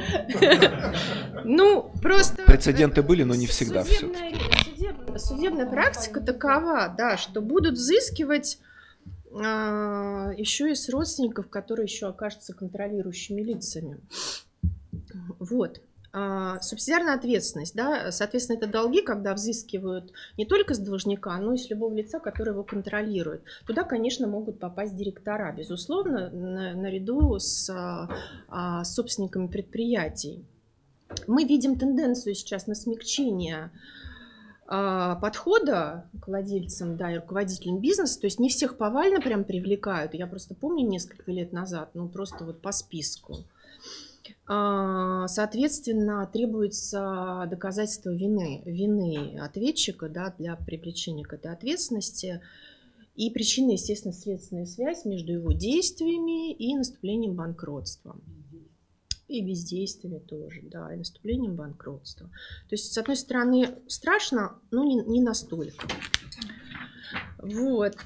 Ну, просто... Прецеденты были, но не всегда все-таки. Судебная практика такова, да, что будут взыскивать еще и с родственников, которые еще окажутся контролирующими лицами. Вот. Субсидиарная ответственность, да, соответственно, это долги, когда взыскивают не только с должника, но и с любого лица, который его контролирует. Туда, конечно, могут попасть директора, безусловно, наряду с собственниками предприятий. Мы видим тенденцию сейчас на смягчение подхода к владельцам, да, и руководителям бизнеса, то есть не всех повально прям привлекают. Я просто помню несколько лет назад, ну просто вот по списку. Соответственно, требуется доказательство вины ответчика, да, для привлечения к этой ответственности. И причина, естественно, следственная связь между его действиями и наступлением банкротства. И бездействиями тоже, да, и наступлением банкротства. То есть, с одной стороны, страшно, но не настолько. Вот.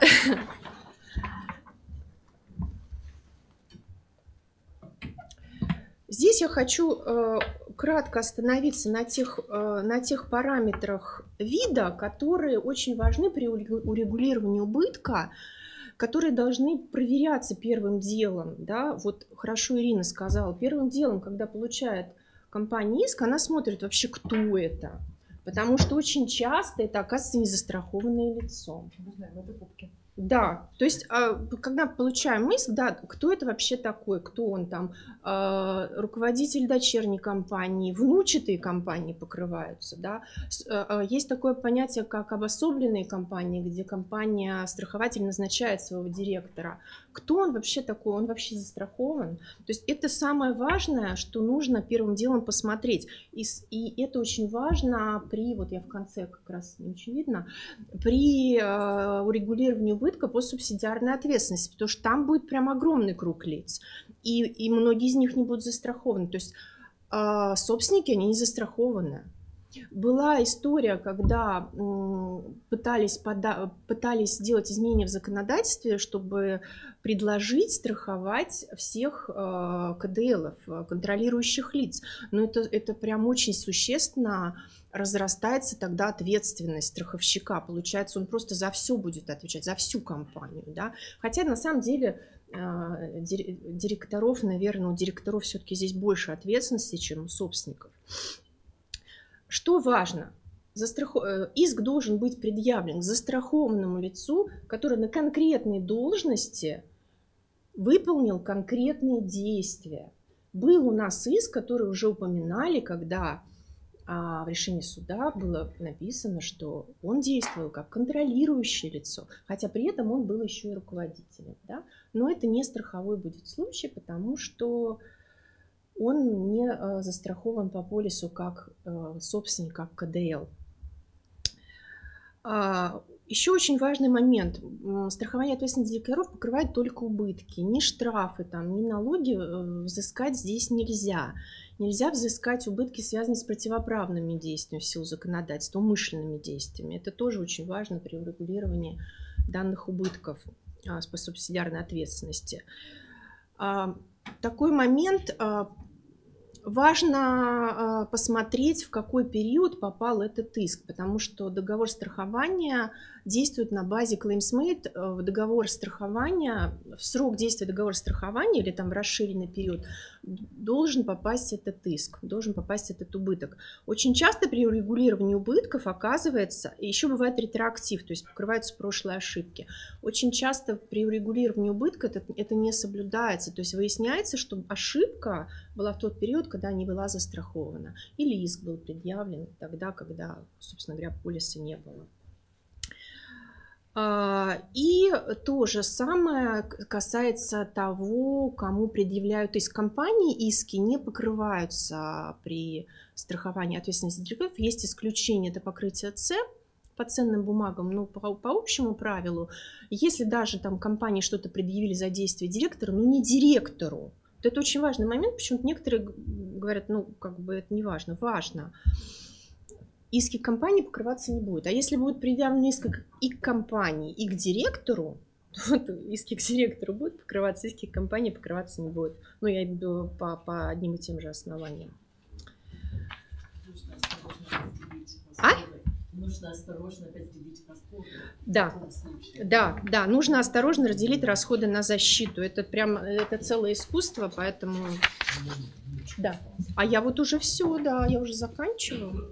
Здесь я хочу кратко остановиться на тех параметрах вида, которые очень важны при урегулировании убытка, которые должны проверяться первым делом. Да? Вот хорошо Ирина сказала, первым делом, когда получает компания иск, она смотрит вообще, кто это. Потому что очень часто это оказывается незастрахованное лицо. Да, то есть, когда получаем иск, да, кто это вообще такой, кто он там, руководитель дочерней компании, внучатые компании покрываются, да. Есть такое понятие, как обособленные компании, где компания-страхователь назначает своего директора. Кто он вообще такой, он вообще застрахован? То есть это самое важное, что нужно первым делом посмотреть. И это очень важно при, вот я в конце как раз не очень видно, при урегулировании убытка по субсидиарной ответственности, потому что там будет прям огромный круг лиц, и многие из них не будут застрахованы. То есть собственники, они не застрахованы. Была история, когда пытались сделать изменения в законодательстве, чтобы предложить страховать всех КДЛов, контролирующих лиц. Но это прям очень существенно разрастается тогда ответственность страховщика. Получается, он просто за все будет отвечать, за всю компанию. Да? Хотя на самом деле директоров, наверное, у директоров все-таки здесь больше ответственности, чем у собственников. Что важно? иск должен быть предъявлен к застрахованному лицу, который на конкретной должности выполнил конкретные действия. Был у нас иск, который уже упоминали, когда в решении суда было написано, что он действовал как контролирующее лицо, хотя при этом он был еще и руководителем. Да? Но это не страховой будет случай, потому что он не застрахован по полису как собственник, как КДЛ. Еще очень важный момент. Страхование ответственности директоров покрывает только убытки. Ни штрафы, там, ни налоги взыскать здесь нельзя. Нельзя взыскать убытки, связанные с противоправными действиями в силу законодательства, умышленными действиями. Это тоже очень важно при урегулировании данных убытков по субсидиарной ответственности. Такой момент. Важно посмотреть, в какой период попал этот иск, потому что договор страхования действует на базе claims-made. В договор страхования, в срок действия договора страхования или там в расширенный период должен попасть этот иск, должен попасть этот убыток. Очень часто при урегулировании убытков оказывается, еще бывает ретроактив, то есть покрываются прошлые ошибки. Очень часто при урегулировании убытка это не соблюдается, то есть выясняется, что ошибка была в тот период, когда не была застрахована, или иск был предъявлен тогда, когда, собственно говоря, полиса не было. И то же самое касается того, кому предъявляют иск. Компании, иски не покрываются при страховании ответственности директоров. Есть исключение, это покрытие С по ценным бумагам, но по общему правилу, если даже там компании что-то предъявили за действие директора, но не директору, то это очень важный момент, почему-то некоторые говорят, ну как бы это не важно, важно. Иски компании покрываться не будет. А если будет предъявлен иск и к компании, и к директору, то иски к директору будут покрываться, иски к компании покрываться не будут. Ну, я имею в виду по одним и тем же основаниям. Нужно осторожно разделить расходы. Да, нужно осторожно разделить расходы на защиту. Это прям, это целое искусство, поэтому... Да. А я вот уже все, да, я уже заканчиваю.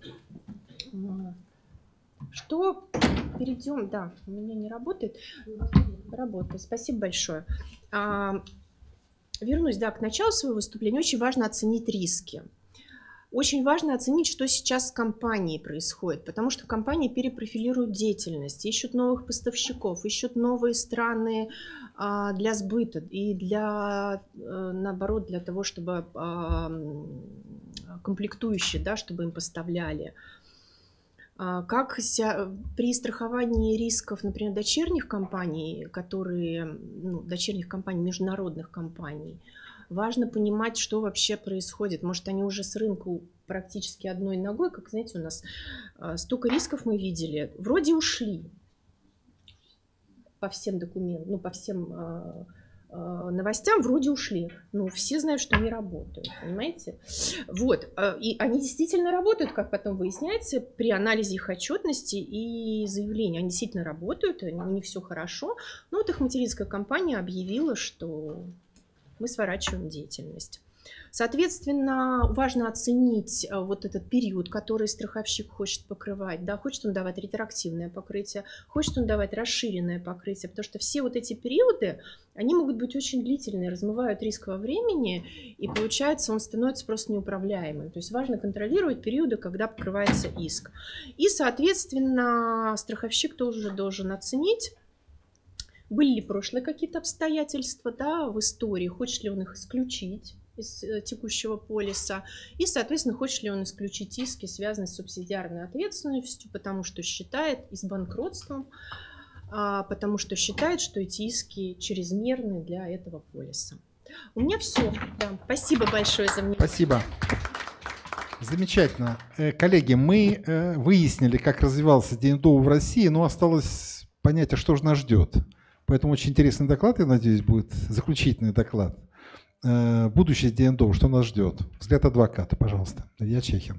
Что? Перейдем, да, у меня не работает. Работает, спасибо большое. Вернусь, да, к началу своего выступления. Очень важно оценить риски. Очень важно оценить, что сейчас с компанией происходит, потому что компании перепрофилируют деятельность, ищут новых поставщиков, ищут новые страны для сбыта и для, наоборот, для того, чтобы комплектующие, да, чтобы им поставляли. Как при страховании рисков, например, дочерних компаний, дочерних компаний, международных компаний, важно понимать, что вообще происходит. Может, они уже с рынка практически одной ногой, как, знаете, у нас столько рисков мы видели, вроде ушли по всем документам, по всем новостям вроде ушли. Но все знают, что они работают, понимаете? Вот. И они действительно работают, как потом выясняется, при анализе их отчетности и заявлений. Они действительно работают, у них все хорошо. Но вот их материнская компания объявила, что мы сворачиваем деятельность. Соответственно, важно оценить вот этот период, который страховщик хочет покрывать. Да, хочет он давать ретроактивное покрытие, хочет он давать расширенное покрытие, потому что все вот эти периоды, они могут быть очень длительные, размывают риск во времени, и получается, он становится просто неуправляемым. То есть важно контролировать периоды, когда покрывается иск. И, соответственно, страховщик тоже должен оценить, были ли прошлые какие-то обстоятельства, да, в истории, хочет ли он их исключить из текущего полиса, и, соответственно, хочет ли он исключить иски, связанные с субсидиарной ответственностью, потому что считает, и с банкротством, потому что считает, что эти иски чрезмерны для этого полиса. У меня все. Да. Спасибо большое за внимание. Спасибо. Замечательно. Коллеги, мы выяснили, как развивался ДНДО в России, но осталось понять, а что же нас ждет. Поэтому очень интересный доклад, я надеюсь, будет заключительный доклад. Будущее ДНДО, что нас ждет? Взгляд адвоката, пожалуйста. Илья Чехин.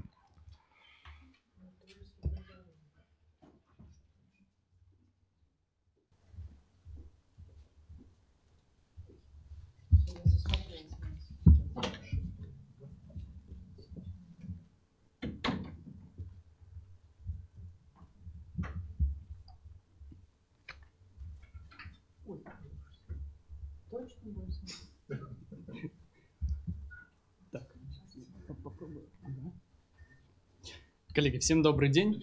Коллеги, всем добрый день.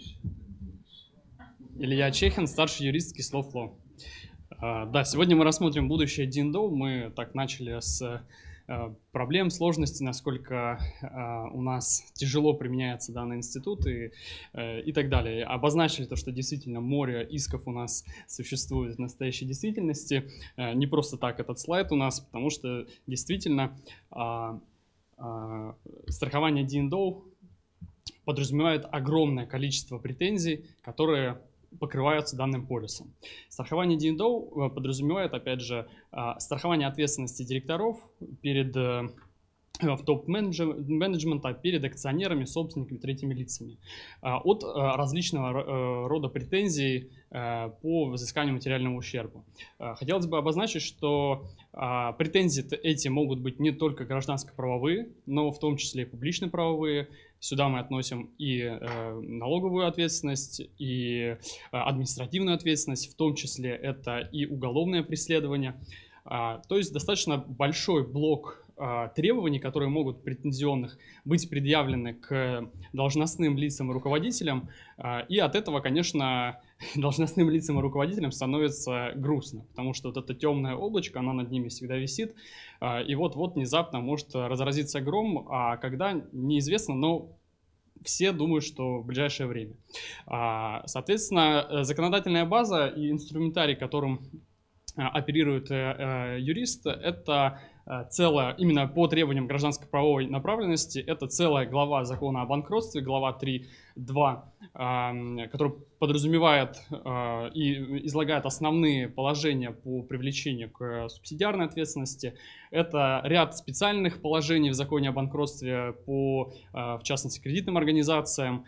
Илья Чехин, старший юрист Кислов Ло. Да, сегодня мы рассмотрим будущее Диндоу. Мы так начали с проблем, сложностей, насколько у нас тяжело применяется данный институт и так далее. Обозначили то, что действительно море исков у нас существует в настоящей действительности. Не просто так этот слайд у нас, потому что действительно страхование Диндоу подразумевает огромное количество претензий, которые покрываются данным полисом. Страхование Диндоу подразумевает, опять же, страхование ответственности директоров перед топ-менеджмента, перед акционерами, собственниками, третьими лицами от различного рода претензий по взысканию материального ущерба. Хотелось бы обозначить, что претензии эти могут быть не только гражданско-правовые, но в том числе и публично-правовые. Сюда мы относим и налоговую ответственность, и административную ответственность, в том числе это и уголовное преследование. То есть достаточно большой блок требований, которые могут претензионных быть предъявлены к должностным лицам и руководителям. И от этого, конечно, должностным лицам и руководителям становится грустно, потому что вот это темное облачко, оно над ними всегда висит. И вот-вот внезапно может разразиться гром, а когда неизвестно, но все думают, что в ближайшее время. Соответственно, законодательная база и инструментарий, которым оперирует юрист, это целая, именно по требованиям гражданско-правовой направленности, это целая глава закона о банкротстве, глава 3.2, которая подразумевает и излагает основные положения по привлечению к субсидиарной ответственности. Это ряд специальных положений в законе о банкротстве по, в частности, кредитным организациям.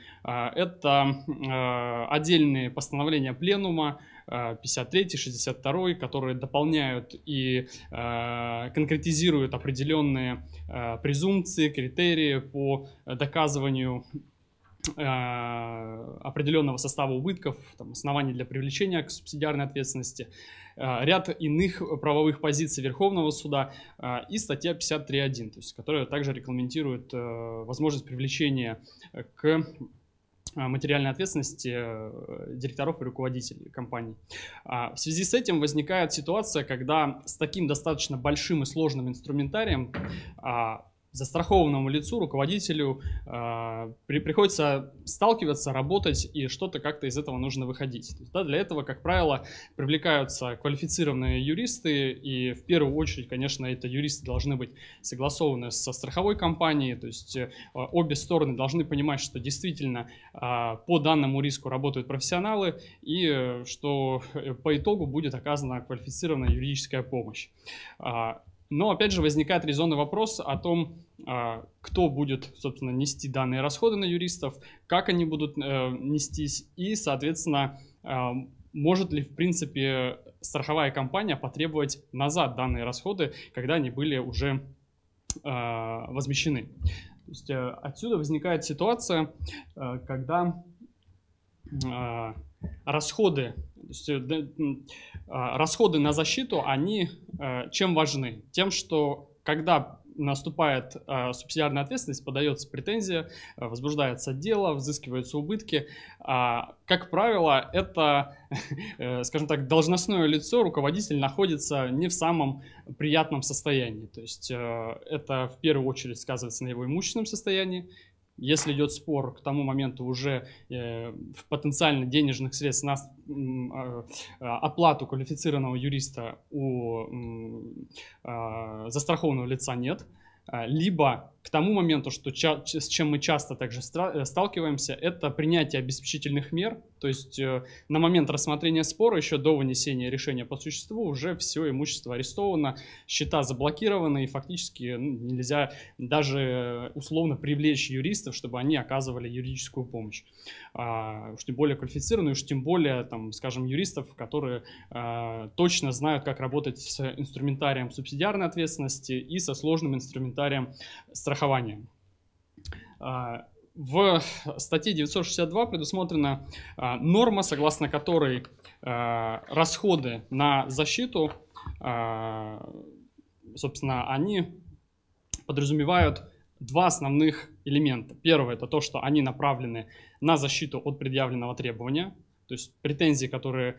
Это отдельные постановления пленума, 53, 62, которые дополняют и конкретизируют определенные презумпции, критерии по доказыванию определенного состава убытков, там, оснований для привлечения к субсидиарной ответственности, ряд иных правовых позиций Верховного суда и статья 53.1, то есть, которая также регламентирует возможность привлечения к материальной ответственности директоров и руководителей компаний. В связи с этим возникает ситуация, когда с таким достаточно большим и сложным инструментарием застрахованному лицу, руководителю приходится сталкиваться, работать, и что-то как-то из этого нужно выходить. То есть, да, для этого, как правило, привлекаются квалифицированные юристы, и в первую очередь, конечно, это юристы должны быть согласованы со страховой компанией, то есть обе стороны должны понимать, что действительно по данному риску работают профессионалы, и что по итогу будет оказана квалифицированная юридическая помощь. Но, опять же, возникает резонный вопрос о том, кто будет, собственно, нести данные расходы на юристов, как они будут нестись, и, соответственно, может ли, в принципе, страховая компания потребовать назад данные расходы, когда они были уже возмещены. То есть, отсюда возникает ситуация, когда расходы на защиту, они чем важны? Тем, что когда наступает субсидиарная ответственность, подается претензия, возбуждается дело, взыскиваются убытки. Как правило, это, скажем так, должностное лицо, руководитель находится не в самом приятном состоянии. То есть это в первую очередь сказывается на его имущественном состоянии. Если идет спор, к тому моменту уже в потенциально денежных средств на оплату квалифицированного юриста у застрахованного лица нет. Либо к тому моменту, что с чем мы часто также сталкиваемся, это принятие обеспечительных мер. То есть на момент рассмотрения спора, еще до вынесения решения по существу, уже все имущество арестовано, счета заблокированы, и фактически нельзя даже условно привлечь юристов, чтобы они оказывали юридическую помощь. Уж тем более квалифицированную, уж тем более, там, скажем, юристов, которые точно знают, как работать с инструментарием субсидиарной ответственности и со сложным инструментарием страхования. В статье 962 предусмотрена норма, согласно которой расходы на защиту собственно, они подразумевают два основных элемента. Первое – это то, что они направлены на защиту от предъявленного требования, то есть претензии, которые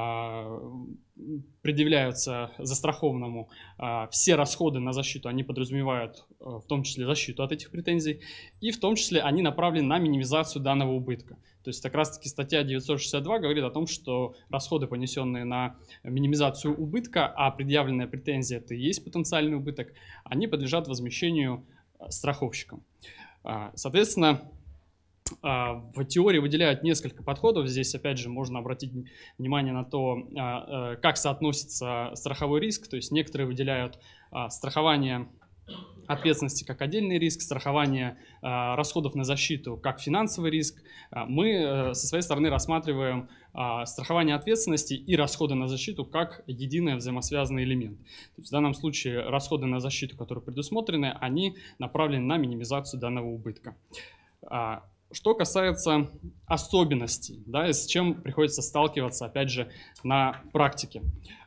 предъявляются застрахованному, все расходы на защиту, они подразумевают в том числе защиту от этих претензий, и в том числе они направлены на минимизацию данного убытка. То есть как раз-таки статья 962 говорит о том, что расходы, понесенные на минимизацию убытка, а предъявленная претензия – это и есть потенциальный убыток, они подлежат возмещению страховщикам. Соответственно, в теории выделяют несколько подходов. Здесь, опять же, можно обратить внимание на то, как соотносится страховой риск. То есть некоторые выделяют страхование ответственности как отдельный риск, страхование расходов на защиту как финансовый риск. Мы со своей стороны рассматриваем страхование ответственности и расходы на защиту как единый взаимосвязанный элемент. То есть в данном случае расходы на защиту, которые предусмотрены, они направлены на минимизацию данного убытка. Что касается особенностей, да, с чем приходится сталкиваться, опять же, на практике.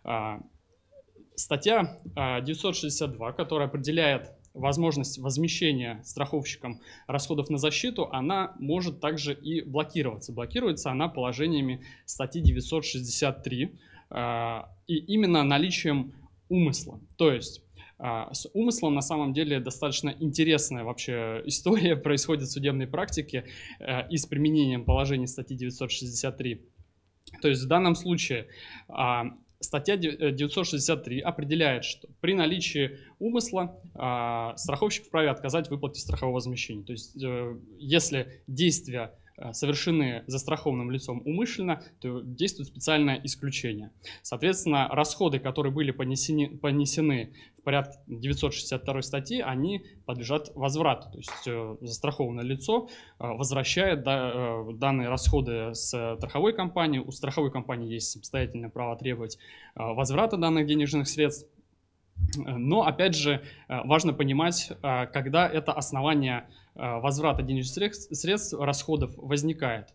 Статья 962, которая определяет возможность возмещения страховщикам расходов на защиту, она может также и блокироваться. Блокируется она положениями статьи 963 и именно наличием умысла. То есть с умыслом на самом деле достаточно интересная вообще история происходит в судебной практике и с применением положений статьи 963. То есть в данном случае статья 963 определяет, что при наличии умысла страховщик вправе отказать в выплате страхового возмещения. То есть если действия совершены застрахованным лицом умышленно, то действует специальное исключение. Соответственно, расходы, которые были понесены в порядке 962 статьи, они подлежат возврату. То есть застрахованное лицо возвращает данные расходы с страховой компании. У страховой компании есть самостоятельное право требовать возврата данных денежных средств. Но, опять же, важно понимать, когда это основание возврата денежных средств, расходов возникает.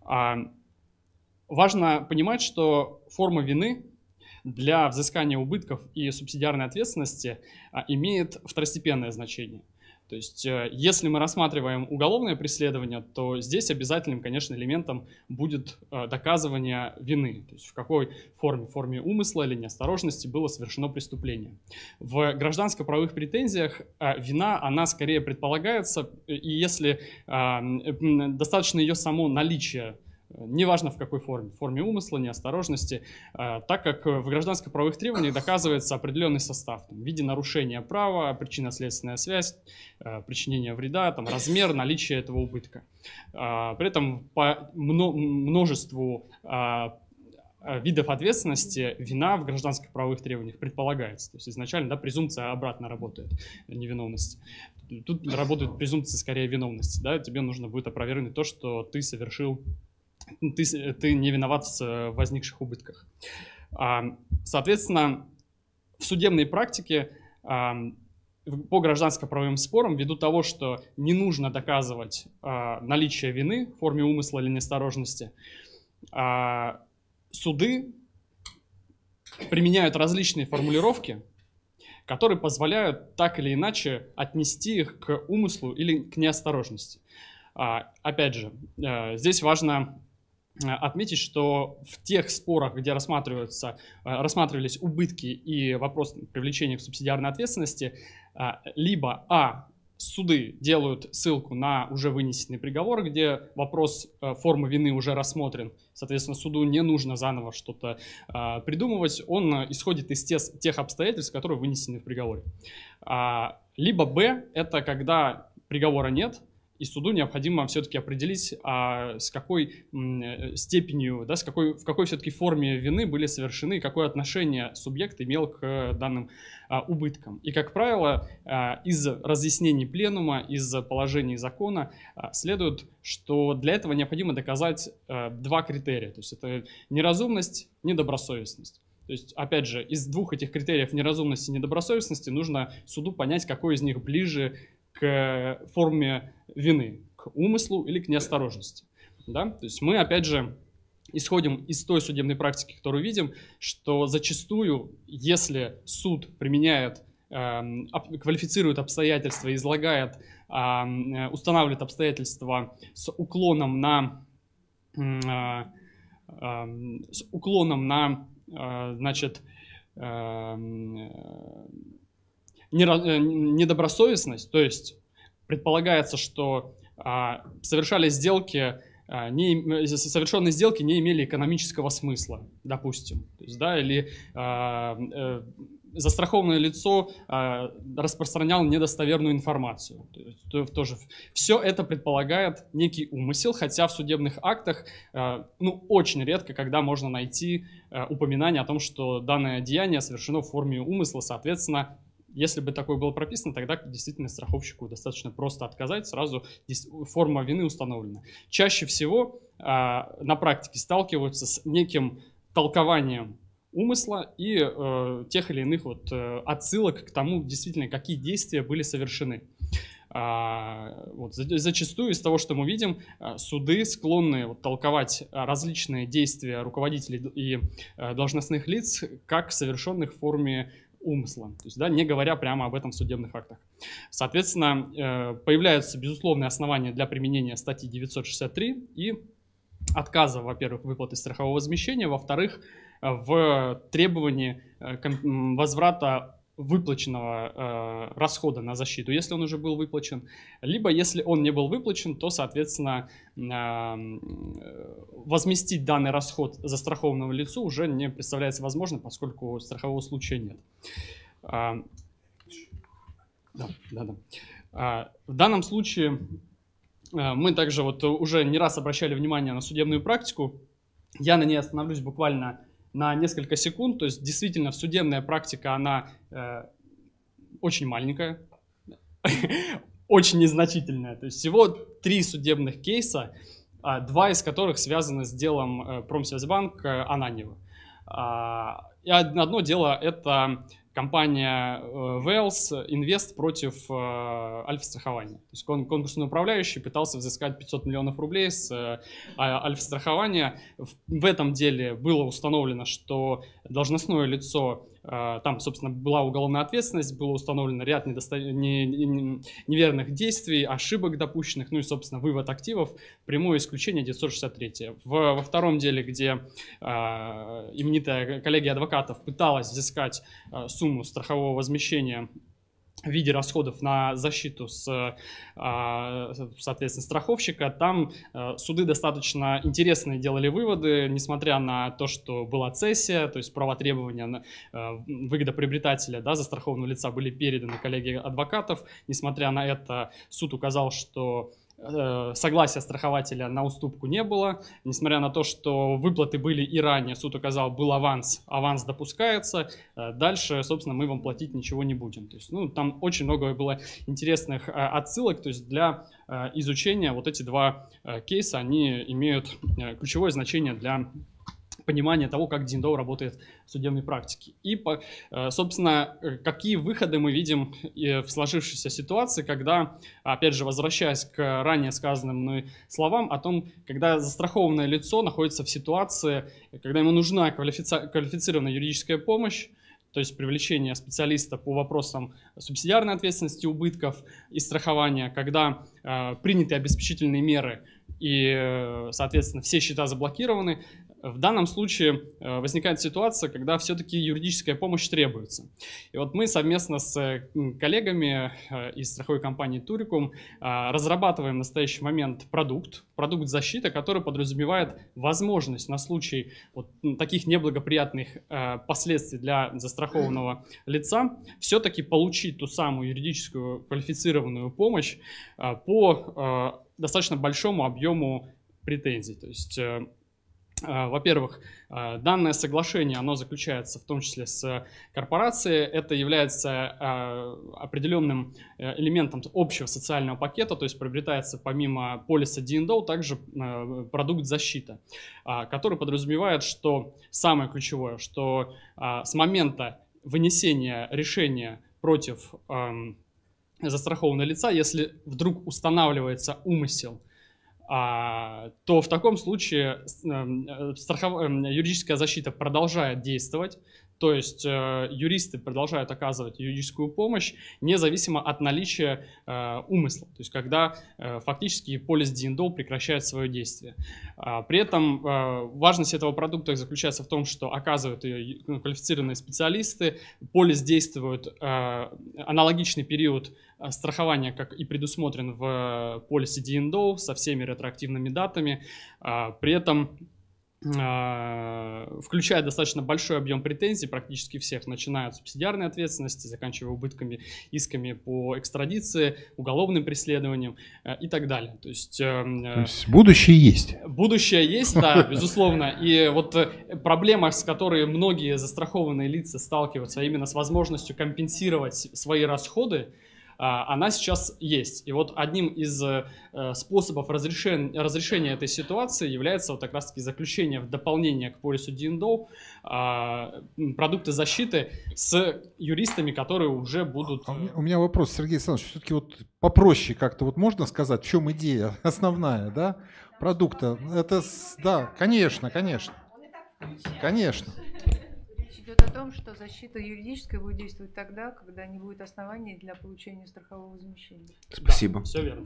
Важно понимать, что форма вины для взыскания убытков и субсидиарной ответственности имеет второстепенное значение. То есть, если мы рассматриваем уголовное преследование, то здесь обязательным, конечно, элементом будет доказывание вины. То есть, в какой форме, в форме умысла или неосторожности было совершено преступление. В гражданско-правовых претензиях вина, она скорее предполагается, и если достаточно ее само наличие, неважно в какой форме умысла, неосторожности, так как в гражданско-правовых требованиях доказывается определенный состав в виде нарушения права, причинно-следственная связь, причинение вреда, размер, наличие этого убытка. При этом по множеству видов ответственности вина в гражданско-правовых требованиях предполагается. То есть изначально презумпция обратно работает невиновности. Тут работает презумпция скорее виновности. Да? Тебе нужно будет опровергнуть то, что ты совершил. Ты не виноват в возникших убытках. Соответственно, в судебной практике по гражданско-правовым спорам, ввиду того, что не нужно доказывать наличие вины в форме умысла или неосторожности, суды применяют различные формулировки, которые позволяют так или иначе отнести их к умыслу или к неосторожности. Опять же, здесь важно отметить, что в тех спорах, где рассматривались убытки и вопрос привлечения к субсидиарной ответственности, либо суды делают ссылку на уже вынесенный приговор, где вопрос формы вины уже рассмотрен, соответственно, суду не нужно заново что-то придумывать, он исходит из тех обстоятельств, которые вынесены в приговоре. Либо Б, это когда приговора нет, и суду необходимо все-таки определить, с какой степенью, да, в какой все-таки форме вины были совершены, какое отношение субъект имел к данным убыткам. И, как правило, из разъяснений пленума, из положений закона следует, что для этого необходимо доказать два критерия. То есть это неразумность, недобросовестность. То есть, опять же, из двух этих критериев неразумности и недобросовестности нужно суду понять, какой из них ближе к форме вины, к умыслу или к неосторожности. Да? То есть мы, опять же, исходим из той судебной практики, которую видим, что зачастую, если суд применяет квалифицирует обстоятельства, излагает, устанавливает обстоятельства с уклоном на значит, недобросовестность, то есть предполагается, что совершенные сделки не имели экономического смысла, допустим, то есть, да, или застрахованное лицо распространяло недостоверную информацию. Тоже все это предполагает некий умысел, хотя в судебных актах очень редко, когда можно найти упоминание о том, что данное деяние совершено в форме умысла. Соответственно, если бы такое было прописано, тогда действительно страховщику достаточно просто отказать, сразу форма вины установлена. Чаще всего на практике сталкиваются с неким толкованием умысла и тех или иных отсылок к тому, действительно, какие действия были совершены. Зачастую из того, что мы видим, суды склонны толковать различные действия руководителей и должностных лиц как совершенных в форме умысла, то есть, да, не говоря прямо об этом в судебных актах. Соответственно, появляются безусловные основания для применения статьи 963 и отказа, во-первых, выплаты страхового возмещения, во-вторых, в требовании возврата выплаченного расхода на защиту, если он уже был выплачен, либо если он не был выплачен, то, соответственно, возместить данный расход застрахованному лицу уже не представляется возможным, поскольку страхового случая нет. В данном случае мы также уже не раз обращали внимание на судебную практику. Я на ней остановлюсь буквально на несколько секунд. То есть действительно судебная практика, она очень маленькая, очень незначительная. То есть всего 3 судебных кейса, 2 из которых связаны с делом Промсвязьбанк Ананьева. И одно дело — это компания Wales Invest против Альфа-страхования. То есть конкурсный управляющий пытался взыскать 500 миллионов рублей с Альфа-страхования. В этом деле было установлено, что должностное лицо, там, собственно, была уголовная ответственность, было установлено ряд неверных действий, ошибок допущенных, ну и, собственно, вывод активов, прямое исключение 963. Во втором деле, где именитая коллегия адвокатов пыталась взыскать сумму страхового возмещения в виде расходов на защиту соответственно, страховщика, там суды достаточно интересные делали выводы, несмотря на то, что была цессия, то есть права требования на выгодоприобретателя, да, застрахованного лица были переданы коллегии адвокатов. Несмотря на это, суд указал, что согласия страхователя на уступку не было. Несмотря на то, что выплаты были и ранее, суд указал, был аванс допускается, дальше, собственно, мы вам платить ничего не будем. То есть, там очень много было интересных отсылок, то есть для изучения эти 2 кейса, они имеют ключевое значение для понимания того, как Диндоу работает в судебной практике. И, собственно, какие выходы мы видим в сложившейся ситуации, когда, опять же, возвращаясь к ранее сказанным словам о том, когда застрахованное лицо находится в ситуации, когда ему нужна квалифицированная юридическая помощь, то есть привлечение специалиста по вопросам субсидиарной ответственности убытков и страхования, когда приняты обеспечительные меры и, соответственно, все счета заблокированы. В данном случае возникает ситуация, когда все-таки юридическая помощь требуется. И мы совместно с коллегами из страховой компании Турикум разрабатываем в настоящий момент продукт защиты, который подразумевает возможность на случай таких неблагоприятных последствий для застрахованного лица все-таки получить ту самую юридическую квалифицированную помощь по достаточно большому объему претензий. То есть, во-первых, данное соглашение, оно заключается в том числе с корпорацией. Это является определенным элементом общего социального пакета, то есть приобретается помимо полиса D&O также продукт защиты, который подразумевает, что самое ключевое, что с момента вынесения решения против застрахованного лица, если вдруг устанавливается умысел, то в таком случае юридическая защита продолжает действовать. То есть юристы продолжают оказывать юридическую помощь независимо от наличия умысла. То есть когда фактически полис D&O прекращает свое действие. При этом важность этого продукта заключается в том, что оказывают ее квалифицированные специалисты. Полис действует аналогичный период страхования, как и предусмотрен в полисе D&O, со всеми ретроактивными датами. При этом включая достаточно большой объем претензий практически всех, начиная от субсидиарной ответственности, заканчивая убытками, исками по экстрадиции, уголовным преследованием и так далее. То есть будущее есть. Будущее есть, да, безусловно. И вот проблема, с которой многие застрахованные лица сталкиваются, а именно с возможностью компенсировать свои расходы, она сейчас есть. И вот одним из способов разрешения этой ситуации является вот как раз-таки заключение в дополнение к полису D&O продукты защиты с юристами, которые уже будут... У меня вопрос, Сергей Александрович, все-таки вот попроще как-то вот можно сказать, в чем идея основная, да, продукта? Это, да, конечно. Речь идет о том, что защита юридическая будет действовать тогда, когда не будет оснований для получения страхового возмещения. Спасибо. Да, все верно.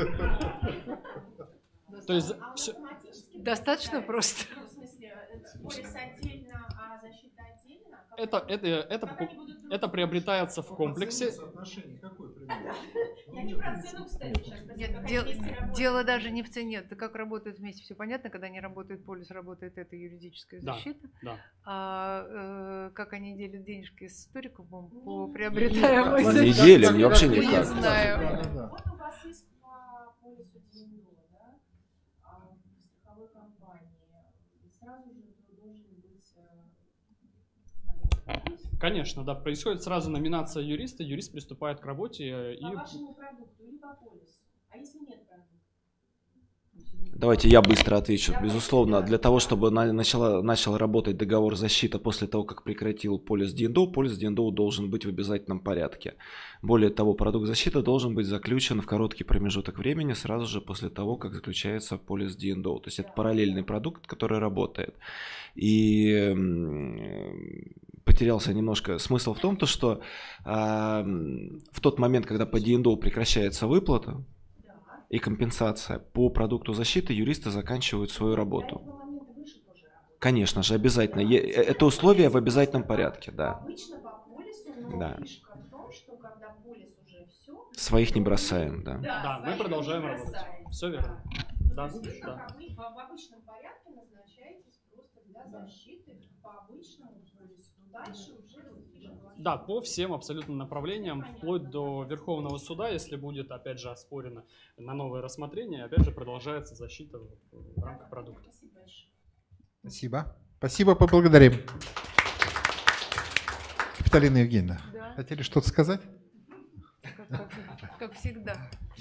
То есть достаточно просто. В смысле, полис отдельно, а защита отдельно? Это приобретается в комплексе. Дело даже не в цене. Это как работают вместе, все понятно, когда не работает полис, работает эта юридическая защита. Да. А как они делят денежки с историком по приобретаемой защите? Не делим, я вообще никак. Не знаю. Вот у вас есть по полису D&O, да, в страховой компании. Сразу же должен быть... Конечно, да, происходит сразу номинация юриста, юрист приступает к работе. По вашему продукту или по полису? А если нет продукта? Давайте я быстро отвечу. Безусловно, для того, чтобы начал работать договор защиты после того, как прекратил полис D&O должен быть в обязательном порядке. Более того, продукт защиты должен быть заключен в короткий промежуток времени сразу же после того, как заключается полис D&O. То есть это параллельный продукт, который работает. И потерялся немножко смысл в том, что в тот момент, когда по D&O прекращается выплата и компенсация, по продукту защиты юристы заканчивают свою работу. Конечно же, обязательно. Это условие в обязательном порядке, да. Обычно по полису, но Да. фишка в том, что когда полис уже все... Своих не бросаем, да. Да, мы продолжаем работать. Все верно. Да, Вы да. в обычном порядке назначаетесь просто для защиты по обычному полису. Дальше уже... Да, по всем абсолютно направлениям, вплоть до Верховного суда, если будет, опять же, оспорено на новое рассмотрение, опять же, продолжается защита в рамках продукта. Спасибо. Спасибо, поблагодарим. Капиталина Евгеньевна, Да. хотели что-то сказать? Как всегда.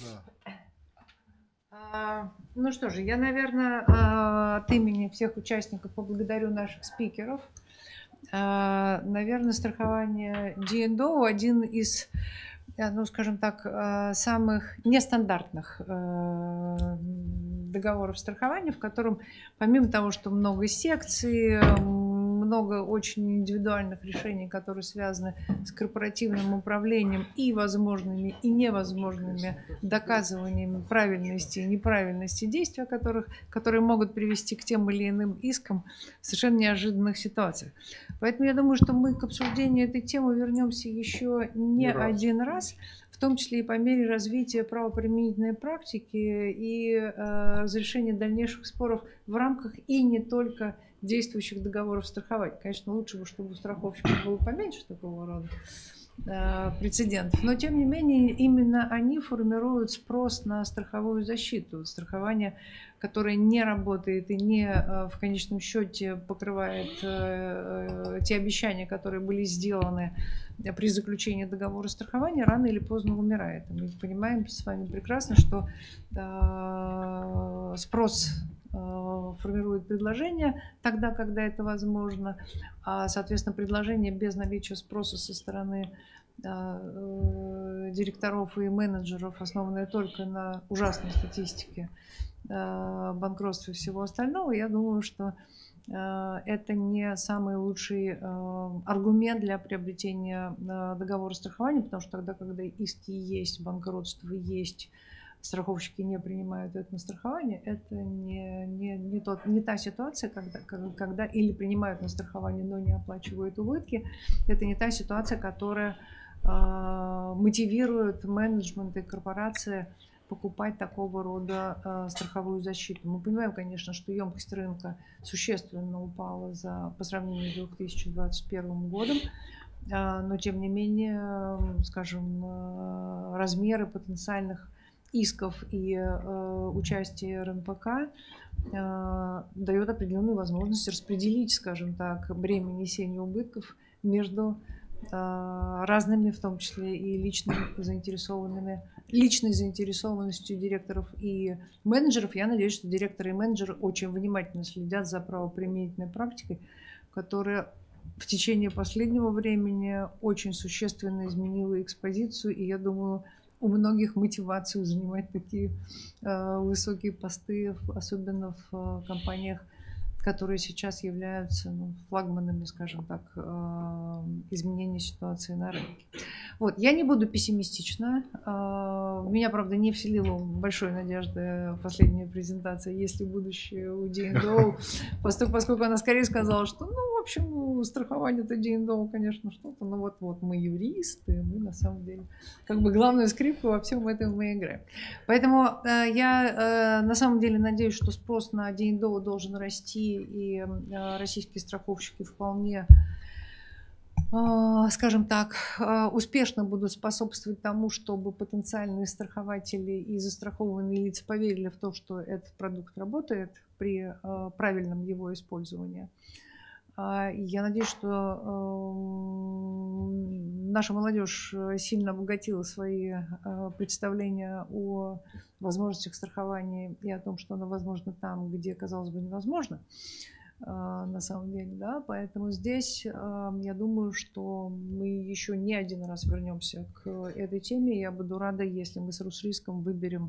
Да. Ну что же, я, наверное, от имени всех участников поблагодарю наших спикеров. Наверное, страхование D&O один из, ну, скажем так, самых нестандартных договоров страхования, в котором, помимо того, что много секций, много очень индивидуальных решений, которые связаны с корпоративным управлением и возможными, и невозможными доказываниями правильности и неправильности действия, которые могут привести к тем или иным искам в совершенно неожиданных ситуациях. Поэтому я думаю, что мы к обсуждению этой темы вернемся еще не один раз, в том числе и по мере развития правоприменительной практики и разрешения дальнейших споров в рамках и не только действующих договоров страхования. Конечно, лучше бы, чтобы у страховщиков было поменьше такого рода прецедентов, но тем не менее именно они формируют спрос на страховую защиту. Страхование, которое не работает и не в конечном счете покрывает те обещания, которые были сделаны при заключении договора страхования, рано или поздно умирает. Мы понимаем с вами прекрасно, что спрос формирует предложение тогда, когда это возможно, а, соответственно, предложение без наличия спроса со стороны директоров и менеджеров, основанное только на ужасной статистике банкротства и всего остального, я думаю, что это не самый лучший аргумент для приобретения договора страхования, потому что тогда, когда иски есть, банкротство есть, страховщики не принимают это на страхование, это не та ситуация, когда или принимают на страхование, но не оплачивают убытки. Это не та ситуация, которая мотивирует менеджмент и корпорации покупать такого рода страховую защиту. Мы понимаем, конечно, что емкость рынка существенно упала по сравнению с 2021 годом, но тем не менее, скажем, размеры потенциальных исков и участие РНПК дает определенную возможность распределить, скажем так, бремя несения убытков между разными, в том числе и личной заинтересованностью директоров и менеджеров. Я надеюсь, что директоры и менеджеры очень внимательно следят за правоприменительной практикой, которая в течение последнего времени очень существенно изменила экспозицию, и я думаю, у многих мотивацию занимать такие высокие посты, особенно в компаниях, которые сейчас являются флагманами, скажем так, изменения ситуации на рынке. Вот. Я не буду пессимистична. Меня, правда, не вселила большой надежды последняя презентация «Есть ли будущее у J&O», поскольку она скорее сказала, что, в общем, страхование-то J&O, конечно, что-то, но вот мы юристы, мы на самом деле, главную скрипку во всем этом мы играем. Поэтому я на самом деле надеюсь, что спрос на J&O должен расти, и российские страховщики вполне, скажем так, успешно будут способствовать тому, чтобы потенциальные страхователи и застрахованные лица поверили в то, что этот продукт работает при правильном его использовании. Я надеюсь, что наша молодежь сильно обогатила свои представления о возможностях страхования и о том, что оно возможно там, где, казалось бы, невозможно на самом деле. Да? Поэтому здесь я думаю, что мы еще не один раз вернемся к этой теме. Я буду рада, если мы с Русриском выберем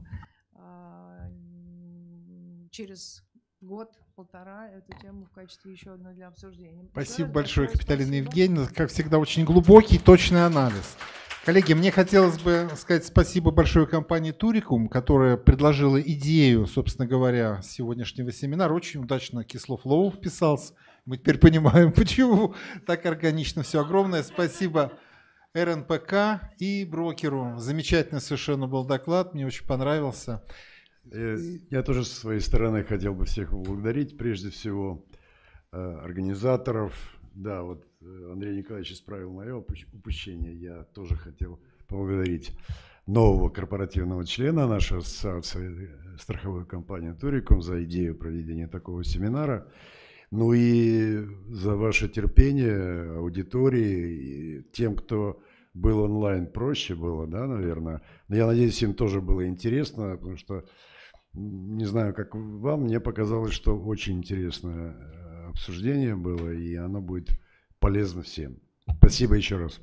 через год-полтора эту тему в качестве еще одной для обсуждения. Спасибо большое, Капиталина Евгеньевна. Как всегда, очень глубокий, точный анализ. Коллеги, мне хотелось бы сказать спасибо большой компании Турикум, которая предложила идею, собственно говоря, сегодняшнего семинара. Очень удачно Кислов-Лоу вписался. Мы теперь понимаем, почему так органично все. Огромное спасибо РНПК и брокеру. Замечательный совершенно был доклад, мне очень понравился. Я тоже со своей стороны хотел бы всех поблагодарить. Прежде всего, организаторов. Да, вот Андрей Николаевич исправил мое упущение. Я тоже хотел поблагодарить нового корпоративного члена нашей ассоциации, страховой компании Турикум, за идею проведения такого семинара. Ну и за ваше терпение аудитории, и тем, кто был онлайн, проще было, да, наверное. Но я надеюсь, им тоже было интересно, потому что, не знаю, как вам, мне показалось, что очень интересное обсуждение было, и оно будет полезно всем. Спасибо еще раз.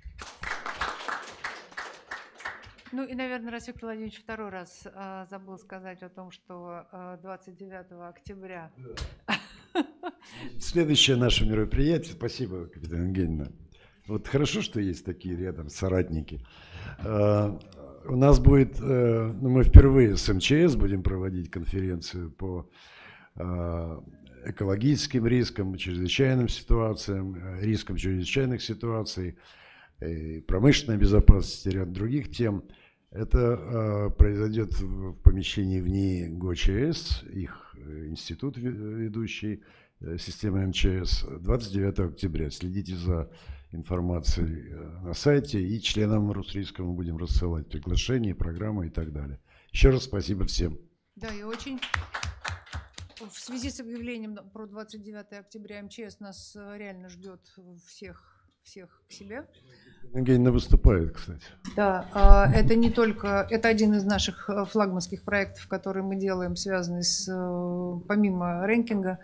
Ну и, наверное, раз Виктор Владимирович второй раз забыл сказать о том, что 29 октября... Следующее наше мероприятие. Спасибо, Капиталина Евгеньевна. Вот хорошо, что есть такие рядом соратники. У нас будет, мы впервые с МЧС будем проводить конференцию по экологическим рискам, чрезвычайным ситуациям, рискам чрезвычайных ситуаций, промышленной безопасности, ряд других тем. Это произойдет в помещении в НИИ ГОЧС, их институт ведущий системы МЧС, 29 октября. Следите за информацией на сайте, и членам Русриского мы будем рассылать приглашения, программы и так далее. Еще раз спасибо всем. Да, и очень в связи с объявлением про 29 октября МЧС нас реально ждет всех к себе. Евгеньевна выступает, кстати. Да, это не только, это один из наших флагманских проектов, которые мы делаем, связанный с, помимо рэнкинга,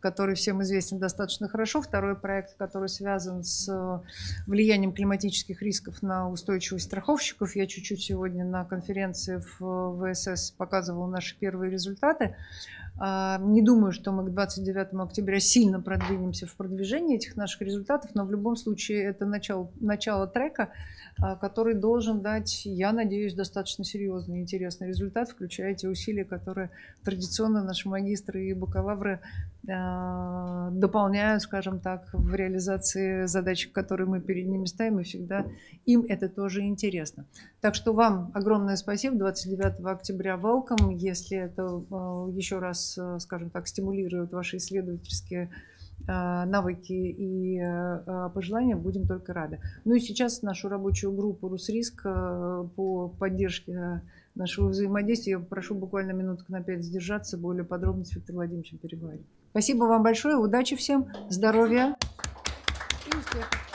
который всем известен достаточно хорошо. Второй проект, который связан с влиянием климатических рисков на устойчивость страховщиков. Я чуть-чуть сегодня на конференции в ВСС показывала наши первые результаты. Не думаю, что мы к 29 октября сильно продвинемся в продвижении этих наших результатов, но в любом случае это начало трека, который должен дать, я надеюсь, достаточно серьезный и интересный результат, включая те усилия, которые традиционно наши магистры и бакалавры дополняют, скажем так, в реализации задач, которые мы перед ними ставим, и всегда им это тоже интересно. Так что вам огромное спасибо. 29 октября welcome. Если это еще раз, скажем так, стимулирует ваши исследовательские навыки и пожелания, будем только рады. Ну и сейчас нашу рабочую группу «Русриск» по поддержке нашего взаимодействия я попрошу буквально минуток на 5 сдержаться, более подробно с Виктором Владимировичем переговорить. Спасибо вам большое, удачи всем, здоровья и успехов.